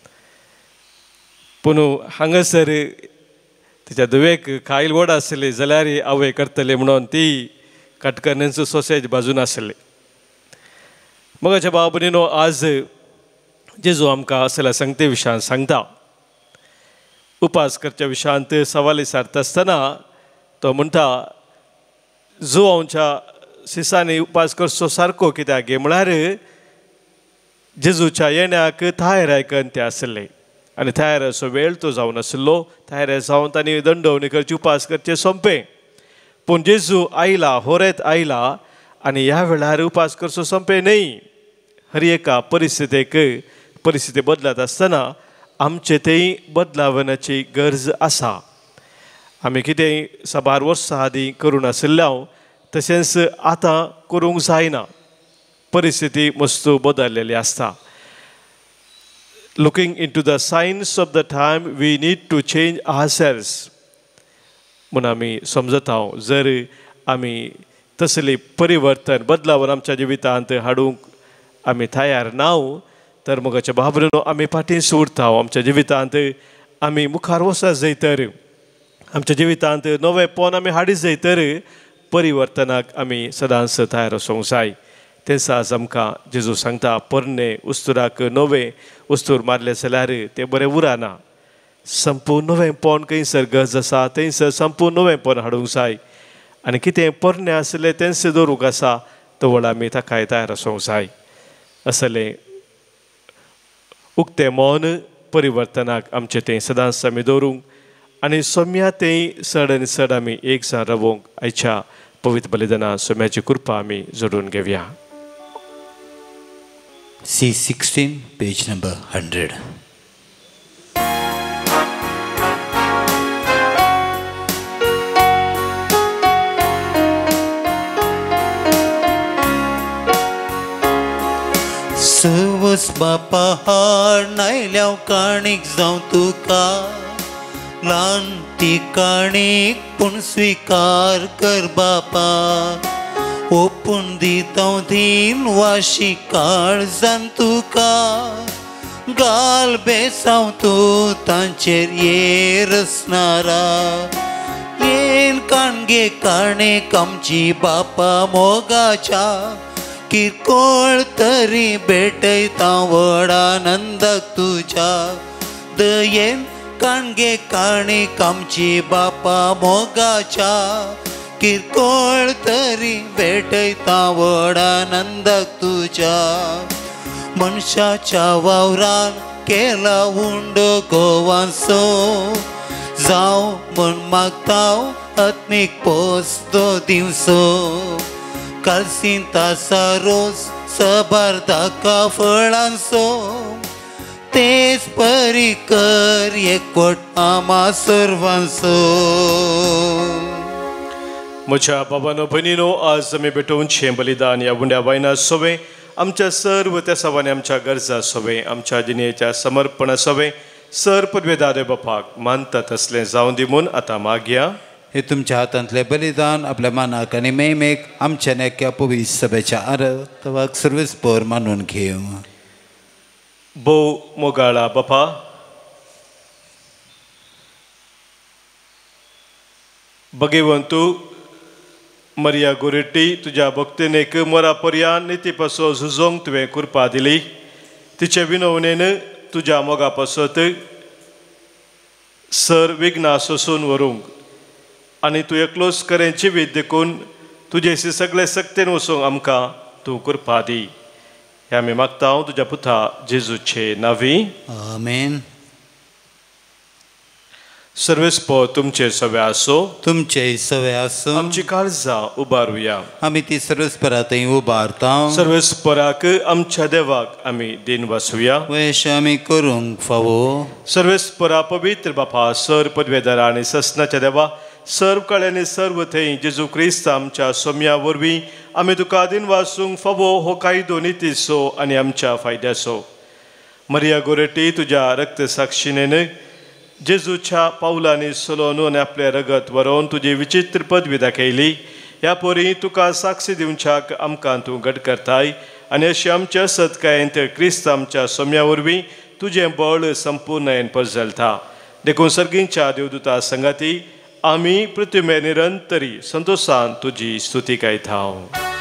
पूण हांगासर तिच्या धुवेक कायल व्हड आसली जाल्यार आवय करतली म्हणून ती कटकऱ्यांचो सॉसेज भाजून आसले. मोगाच्या भाव भयणीनो, आज जेजू आमकां असल्या संगते विशयान सांगता. उपास करच्या विशयांत सवाल विचारता आसतना तो म्हणटा, जो आमच्या सिसांनी उपास करचो सारको कित्याक गे म्हळ्यार जेजूच्या येण्याक थायर आयकन ते आसले आनी थायर असो वेळ तो जावन आसलो. थायर जावन तांणी दंडवणी करची, उपास करचे सोंपें. पूण जेजू आयला, होरेत आयला आनी ह्या वेळार उपास करचो सोंपें न्ही. हर एका परिस्थितीक परिस्थिती बदलत आसतना आमचे तेय बदलावनाची गरज आसा. आमी कितेंय साबार वर्सां आदीं करून आशिल्ल्याव तशेंच आतां करूंक जायना. परिस्थिती मस्तू बदललेली आसता. Looking into the signs of the time we need to change ourselves म्हूण आमी समजता. जर आमी तसली परिवर्तन बदलावन आमच्या जिवितांत हाडूंक आमी तयार नाव तर मोगाच्या भाबरेनो आमी फाटींच उरता. आमच्या जिवितांत आमी मुखार वचत जाय तर आमच्या जिवितांत नवेपण आमी हाडीत जाय तर परिवर्तनाक आमी सदांच तयार आसूंक जाय. तेंच आज आमकां जेजू सांगता, परने उस्तुराक नवे उस्तूर मारले जाल्यार ते बरें उरना. संपूर्ण नवेपण खंयसर गरज आसा थंयसर संपूर्ण नवेपण हाडूंक जाय. आनी कितें परने आसलें तेंच दवरूंक आसा तवळ आमी ताकाय तयार आसूंक जाय. असलें उक्तें मौन परिवर्तनाक आमचें तें सदांच आमी दवरूंक आनी सोम्या तें चड आनी चड आमी एक जावन रावूंक आयच्या पवित्र बलिदानां सोम्याची कृपा आमी जोडून घेवया. C sixteen, page number one hundred. सवस बापा हाड नायल्याव काणीक जावं तुका, ल्हान ती काणीक पूण स्विकार कर बापा. ओपून दिता दीन वाशी काळजान तुका, घाल बेसांव तूं तांचेर येर असणारा. येन काणगे काणेक आमची बापा मोगाच्या, किरकोळ तरी भेटयता व्हड आनंदाक तुज्या. दयेन काणगे काणीक आमची बापा मोगाच्या किरकोळ तरी भेटयता व्हड आनंदाक तुज्या मनशाच्या वावरान केला उंडो गोवांचो जावं म्हण मागताव अत्नीक पोसतो दिवसो कालसीन तासा रोज सबार दाका फळांचो तेच परी कर एकवट आमा सर्वांचो. म्हज्या बाबानो भयणीनो, आज आमी भेटोवनशें बलिदान ह्या उंड्या वायना सोवे आमच्या सर्व त्या सवानी आमच्या गरजा सोवे आमच्या जिणेच्या समर्पणा सोवे सर पदवेदार बापाक मानतात असलें जावं दी म्हूण आतां मागया. हे तुमच्या हातांतले बलिदान आपल्या मानाक आनी मेमेक आमच्या नेक्या पवित्र सभेच्या आरतवाक सर्वेस्पर मानून घेव. भोव मोगाळा बापा, भगवंतू मरिया गोरेट्टी तुज्या भक्तीनेक मोरा पर्यान निती पासो झुजोंक तुवें कृपा दिली. तिचे विनवणेन तुज्या मोगा पासत सर विघ्ना सोसून व्हरूंक आनी तूं एकलोच करें जिवीत देखून तुजेशी सगळे सक्तेन वचूंक आमकां तूं कृपा दी. हे आमी मागता तुज्या पुता जेजूचे नांवी. आमेन. सर्वेस्पर तुमचे सवे आसो. तुमचे सवे आसूं. आमची काळजां उबारुया. आमी ती सर्वेस्परांतय उबारता. सर्वेस्पराक आमच्या देवाक आमी दिन वासुया. वेश आमी करूंक फावो. सर्वेस्परा पवित्र बापा सर पदवेदारा आनी ससनाच्या देवा सर्व कळ्यांनी सर्व थंय जेजू क्रिस्त आमच्या सोम्या वरवीं आमी तुका दिन वासूंक फावो हो कायदो नितीसो आनी आमच्या फायद्याचो. मरिया गोरेटी तुज्या रक्त साक्षीनेन जेजूच्या पावलांनी सोलोन आनी आपले रगत व्हरोन तुजी विचित्र पदवी दाखयली. ह्या पोरी तुका साक्षी दिवच्याक आमकां तूं घट करताय आनी अशें आमच्या सत्कायेंत क्रिस्त आमच्या सोम्या वरवीं तुजें बळ संपूर्णयेन पजलता. देखून सर्गींच्या देवदूता संगाती आमी पृथ्वी निरंतरी संतोषान तुजी स्तुती गायताव.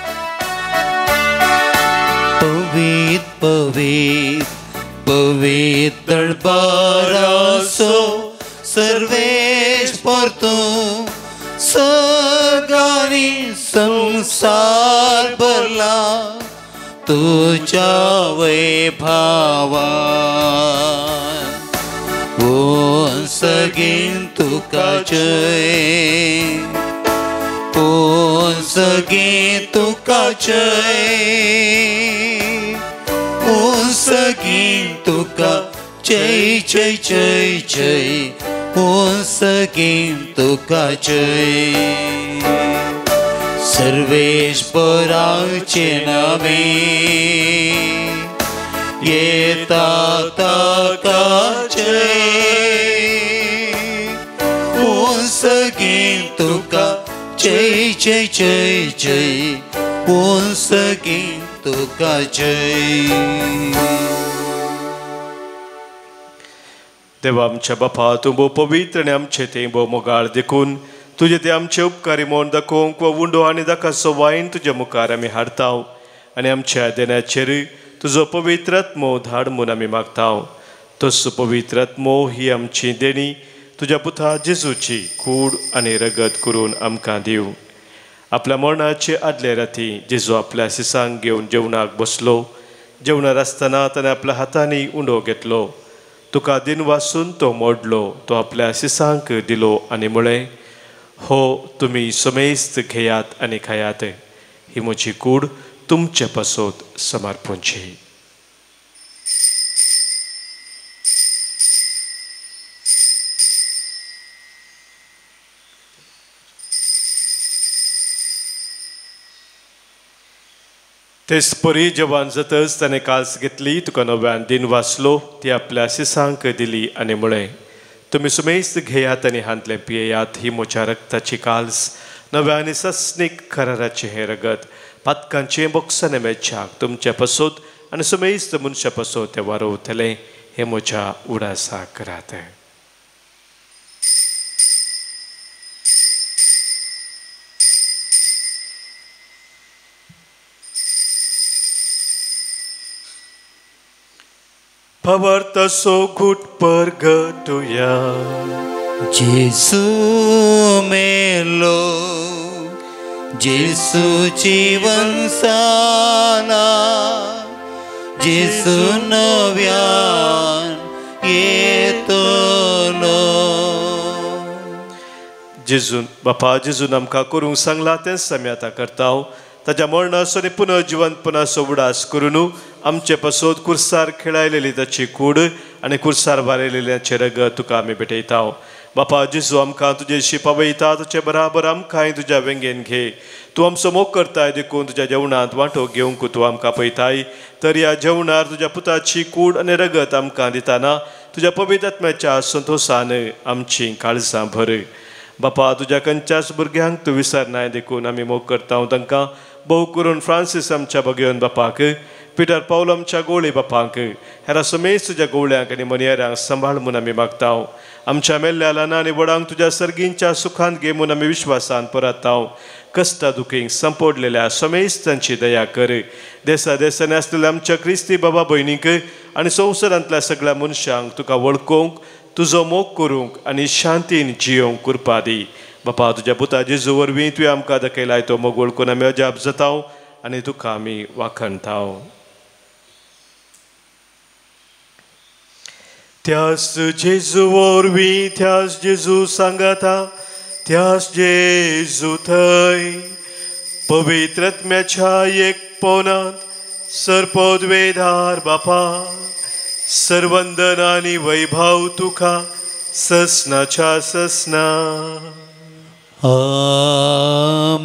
पवित्र पवित्र पवित्र दरबारासो सर्वेश परतो सगानी संसार भरला तुझ्या वैभवान. ओ सगीन तुका जय, ओ सगीन तुका जय, ओ सगीन तुका जय जय जय जय, ओ सगीन तुका जय. सर्वेश्वराचे नावे येता ताका जय, ओ सगीन तुका जय जय जय जय, ओ सगीन तुका जय. देवा आमच्या बापा तूं भोव पवित्र आनी आमचे तें भोव मोगाळ देखून तुजे ते आमचे उपकारी मोन दाखोवंक वा उंडो आनी दाखाचो वायन तुज्या मुखार आमी हाडटाव आनी आमच्या देण्याचेर तुजो पवित्र आत्मो धाड म्हूण आमी मागताव. तसो पवित्र आत्मो ही आमची देणी तुज्या पुता जेजूची कूड आनी रगत करून आमकां दिव. आपल्या मरणाचे आदले राती जेजू आपल्या सिसांक घेवन जेवणाक बसलो. जेवणार आसतना ताणें आपल्या हातांनी उंडो घेतलो. तुका दिन वासून तो मोडलो. तो आपल्या सिसांक दिलो आनी म्हळें, हो तुमी समेस्त घेयात आनी खायात. ही म्हजी कूड तुमचे पासत समर्पणची. तेच परी जवान जातच ताणें काल्स घेतली. तुका नव्यान दिन वाचलो. ती आपल्या सिसांक दिली आनी म्हळें, तुमी सुमेस्त घेयात आनी हांतले पियेयात. ही म्हज्या रक्ताची काल्स नव्या आनी सस्नीक कराराचें हें रगत पातकांचें बोक्साने मेच्याक तुमच्या पासत आनी सुमेस्त मनशा पासत तें वारोवतलें. हें म्हज्या उडासाक करात. Pavarta so good pergatoya. Jesu melo, Jesu जीवन साला, Jesu नव्यान येतलो. जेजून बापा जेजून आमकां करूंक सांगला तें आमी आतां करता. ताच्या मरणाचो आनी पुनः जिवंतपणाचो उडास करून आमचे पासोद कुर्सार खेळायलेली ताची कूड आनी कुर्सार बारयलेल्याचें रगत तुका आमी भेटयता. बापा जेजू आमकां तुजे शिपावयता तुजे बराबर आमकांय तुज्या वेंगेन घे. तूं आमचो मोग करताय देखून तुज्या जेवणांत वांटो घेवंक तूं आमकां पळयताय. तर ह्या जेवणार तुज्या पुताची कूड आनी रगत आमकां दिताना तुज्या पवित्र आत्म्याच्या संतोशान आमची काळजां भर. बापा तुज्या खंयच्याच भुरग्यांक तूं विसरनाय देखून आमी मोग करता. तांकां भोव करून फ्रांसीस आमच्या भगयोन बापाक, पिटर पावल आमच्या गोळे बापाक, हेरा समेत तुज्या गोवळ्यांक आनी मनियरांक सांबाळ म्हूण आमी मागता. आमच्या मेल्ल्या ल्हान आनी व्हडांक तुज्या सर्गींच्या सुखांत घे म्हूण आमी विश्वासान परतता. कश्टा दुखींक संपडलेल्या समेत तांची दया कर. देसा देसांनी आसलेल्या आमच्या क्रिस्ती बाबा भयणीक आनी संवसारांतल्या सगळ्या मनशांक तुका वळखूंक, तुजो मोग करूंक आनी शांतीन जियोंक कृपा दी. बापा तुज्या पुता जेजू वरवीं तुवें आमकां दाखयलाय तो मोग वळखून आमी अजाप जाता आनी तुका आमी वाखणता. त्याच जेजू वरवीं त्याच जेजू सांगाता त्याच जेजू थंय पवित्र आत्म्याच्या एकपणांत सर्पोद्वेधार बापा सर्वंदन आनी वैभव तुका ससनाच्या ससना. आमेन.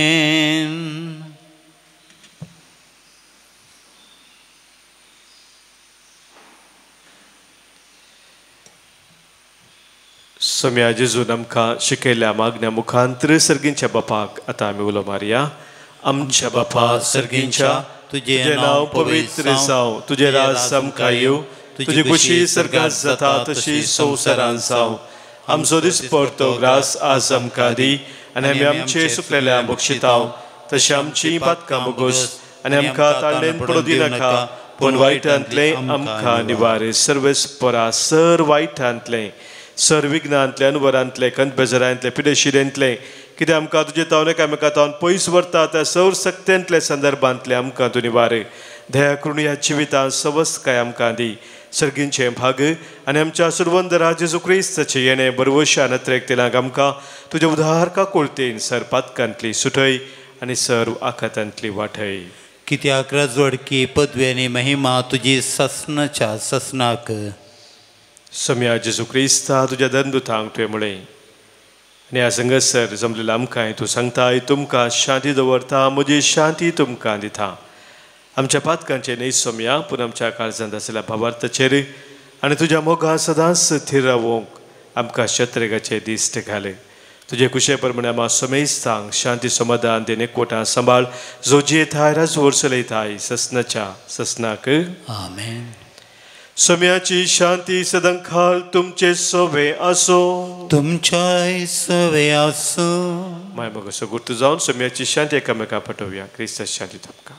सम्या जेजून आमकां शिकयल्या मागण्या मुखांतर सर्गींच्या बापाक आतां आमी उलो मारया. आमच्या बापा सर्गींच्या तुझे नांव पवित्र जावं, तुझे राज आमकां येवं, तुजी खुशी सर्गांत जाता तशी संवसारांत जावं. आमचो दिसपडतो ग्रास आज आमकां दी आनी आमी आमचे सुकलेल्या बक्षितांव तशी आमची पातकां मोगोस आनी आमकां ताळणेन पडूं दिनाका पूण वायटांतले आमकां निवार. सर्वेस्परा सर वायटांतले सर विघ्नांतले अनुवरांतले कंत बेजारांतले पिडेशिरेंतले कितें आमकां तुजे तावन एकामेका तावन पयस व्हरता त्या सौर सक्तेंतले संदर्भांतले आमकां तूं निवार. दया करून ह्या जिवितांत सवस्काय आमकां दी. सर्गींचे भाग आनी आमच्या सुरवंदरा जेजू क्रिस्ताचे येणे बरवशा नत्रेक तेलांक आमकां तुजे उदार का कोळतेन सर पातकांतली सुटय आनी सर आखातांतली वाटय. कित्याक राजवडकी पदवी आनी महिमा तुजी ससनाच्या ससनाक. सम्या जेजू क्रिस्ता तुज्या दंदुतांक तुवें म्हळें आनी ह्या संगसर जमलेल्या आमकांय तूं सांगताय तुमकां शांती दवरता म्हजी शांती तुमकां दिता. आमच्या पातकांचे न्ही सोम्या पूण आमच्या काळजांत आसलेल्या भावार्थाचेर आनी तुज्या मोगां सदांच स्थिर रावूंक आमकां शत्रेगाचे दिश्ट घाल. तुजे कुशे प्रमाणे आमी समेस्तांक शांती समाधान देन एकवटां सांबाळ जो जियेताय राजवड चलयताय ससनाच्या ससनाक. आमेन. सोम्याची शांती सदांखाल तुमचे सोबे आसो. तुमच्याय सोबे आसो. माय मग असो गुर्तू जावन सोम्याची शांती एकामेका पटोवया. क्रिस्ताची शांती तुमकां.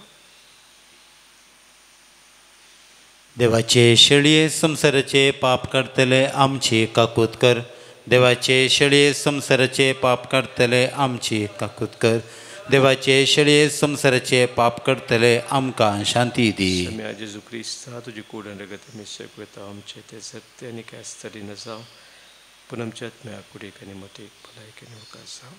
देवाचे शेळये संसाराचे पाप काडतले आमची काकूत कर. देवाचे शेळये संसाराचे पाप काडतले आमची काकूत कर. देवाचे शेळये संसाराचे पाप काडतले आमकां शांती दी. सम्या जेजू क्रिस्ता तुजी कूड आनी रगत आमी सेवता आमचे ते सत्य आनी कास्तारी न जावं पूण आमच्या आत्म्या कुडीक आनी मतीक भलायकी आनी वकास जावं.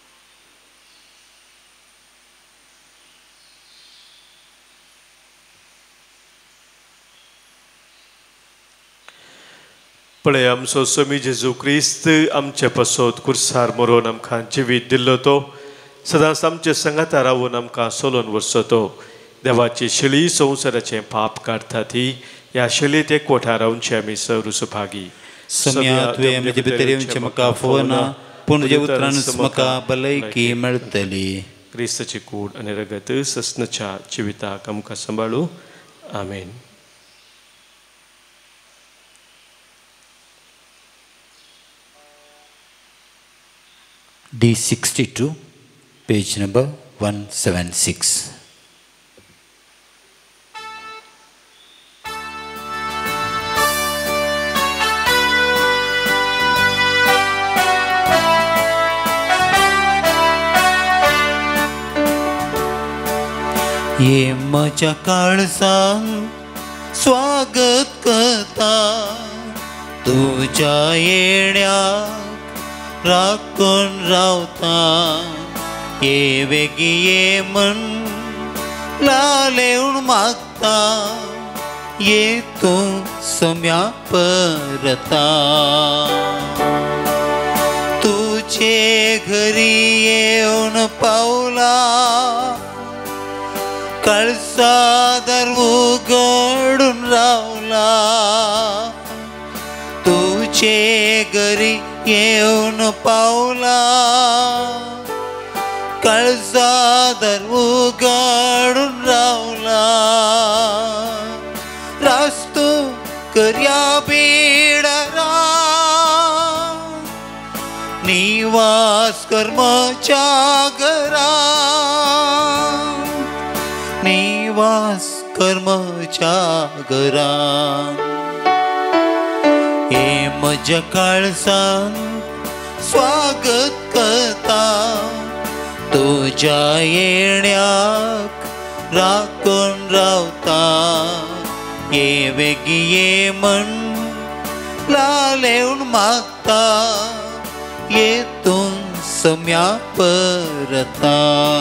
पळय आमचो स्वामी जेजू क्रिस्त आमचे पासोत कुर्सार मरोन आमकां जिवीत दिल्लो तो सदांच आमचे संगाता रावून आमकां सोलोन वचचो तो. देवाची शेळी संवसाराचें पाप काडटा ती ह्या शेळयेत एकवटां रावनचे आमी सर सुभागी. सम्या तुवें म्हजे भितर येवचें म्हाका फोवना पूण तुजे उतरान म्हाका भलायकी मेळटली. क्रिस्ताची कूड आनी रगत ससनाच्या जिविताक आमकां सांबाळूं. आमेन. D sixty-two, page number one seventy-six. ये म्हज्या काळजान स्वागत करता तुज्या येण्याक राखून रावता ये वेगी ये मन लालेवून मागता ये तूं सम्या परता तुझे घरी येऊन पावला कळसादार उघडून रावला तुझे घरी येऊन पावला कळसादार उघडून रावला रास्तू कर्या बेडारा निवास कर्मच्या घरा निवास कर्मच्या घरा हे म्हज्या काळजान स्वागत करता तुज्या येण्याक राखून रावता ये वेगी ये मन लालेवून मागता ये तूं सम्या परता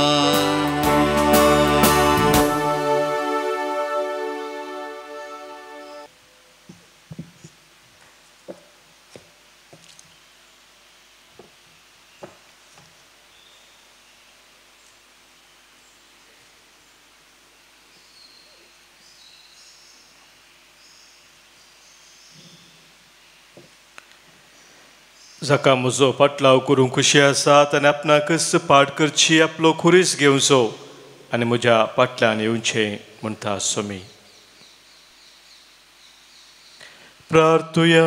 जाका म्हजो पाटलाव करूंक खुशी आसात आनी आपणाकच पाट करची आपलो खुरीस घेवचो आनी म्हज्या पाटल्यान येवचें म्हणटा स्वामी. प्रार्थुया.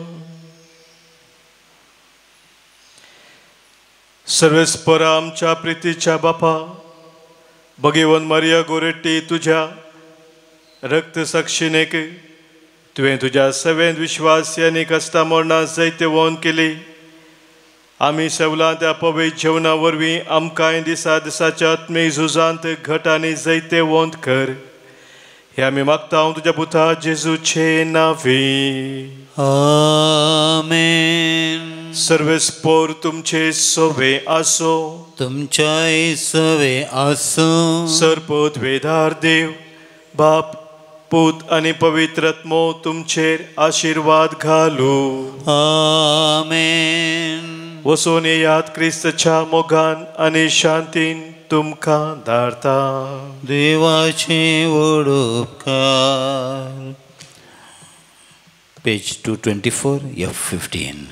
सर्वेस्पर आमच्या प्रितीच्या बापा भगीवन मारिया गोरेट्टी तुझ्या रक्त साक्षीनेक तुवें तुज्या सवेंत विश्वासी आनी कश्टा मरणां जायते वोन केली. आमी सवलां त्या पवित्र जेवणा वरवीं आमकांय दिसा दिसाच्या आत्मीक झुजांत घट आनी जायते वोंद कर. हे आमी मागता हांव तुज्या पुता जेजूचे नांवी. आमेन. सर्वेस्पोर तुमचे सोवे आसो. तुमच्याय सोवे आसो. सरपद वेदार देव बाप पूत आनी पवित्र आत्मो तुमचेर आशिर्वाद घालू. आमेन. वचून येयात क्रिस्तच्या मोगान आनी शांतीन तुमकां धाडटा. देवाचे व्हड उपकार. Page two twenty four F fifteen.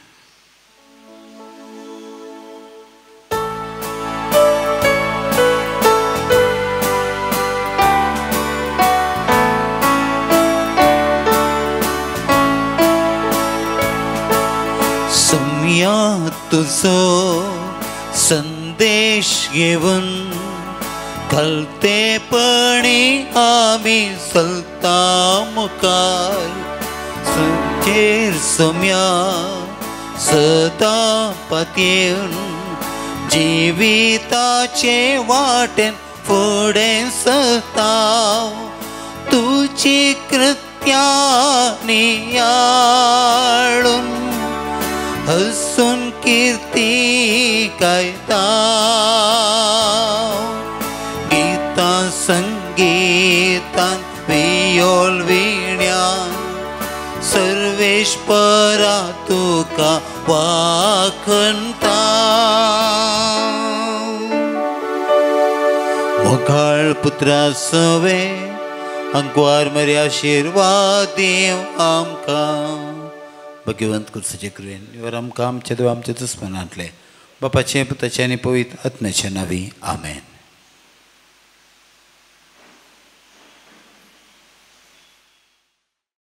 सम्या तुझो संदेश घेवन घालतेपणी आमी चलता मुखार. सुचेर सम्या सदां पातयेवन जिविताचे वाटेन फुडें सरता. तुजी कृत्यां नियाळून हसून कीर्ती गायता. गीतां संगीतान वियोल विण्यान सर्वेश्वरा तुका वाखणटा. मोगाळ पुत्रा सवे अंकवार मरे आशिर्वाद देव आमकां. भगवंत कृष्णाचे कृपेन वर आमकां आमचे देव आमच्या दुस्मनांतले बापाचे पुताचे आनी पवित्र आत्म्याचे नांवी आमेन.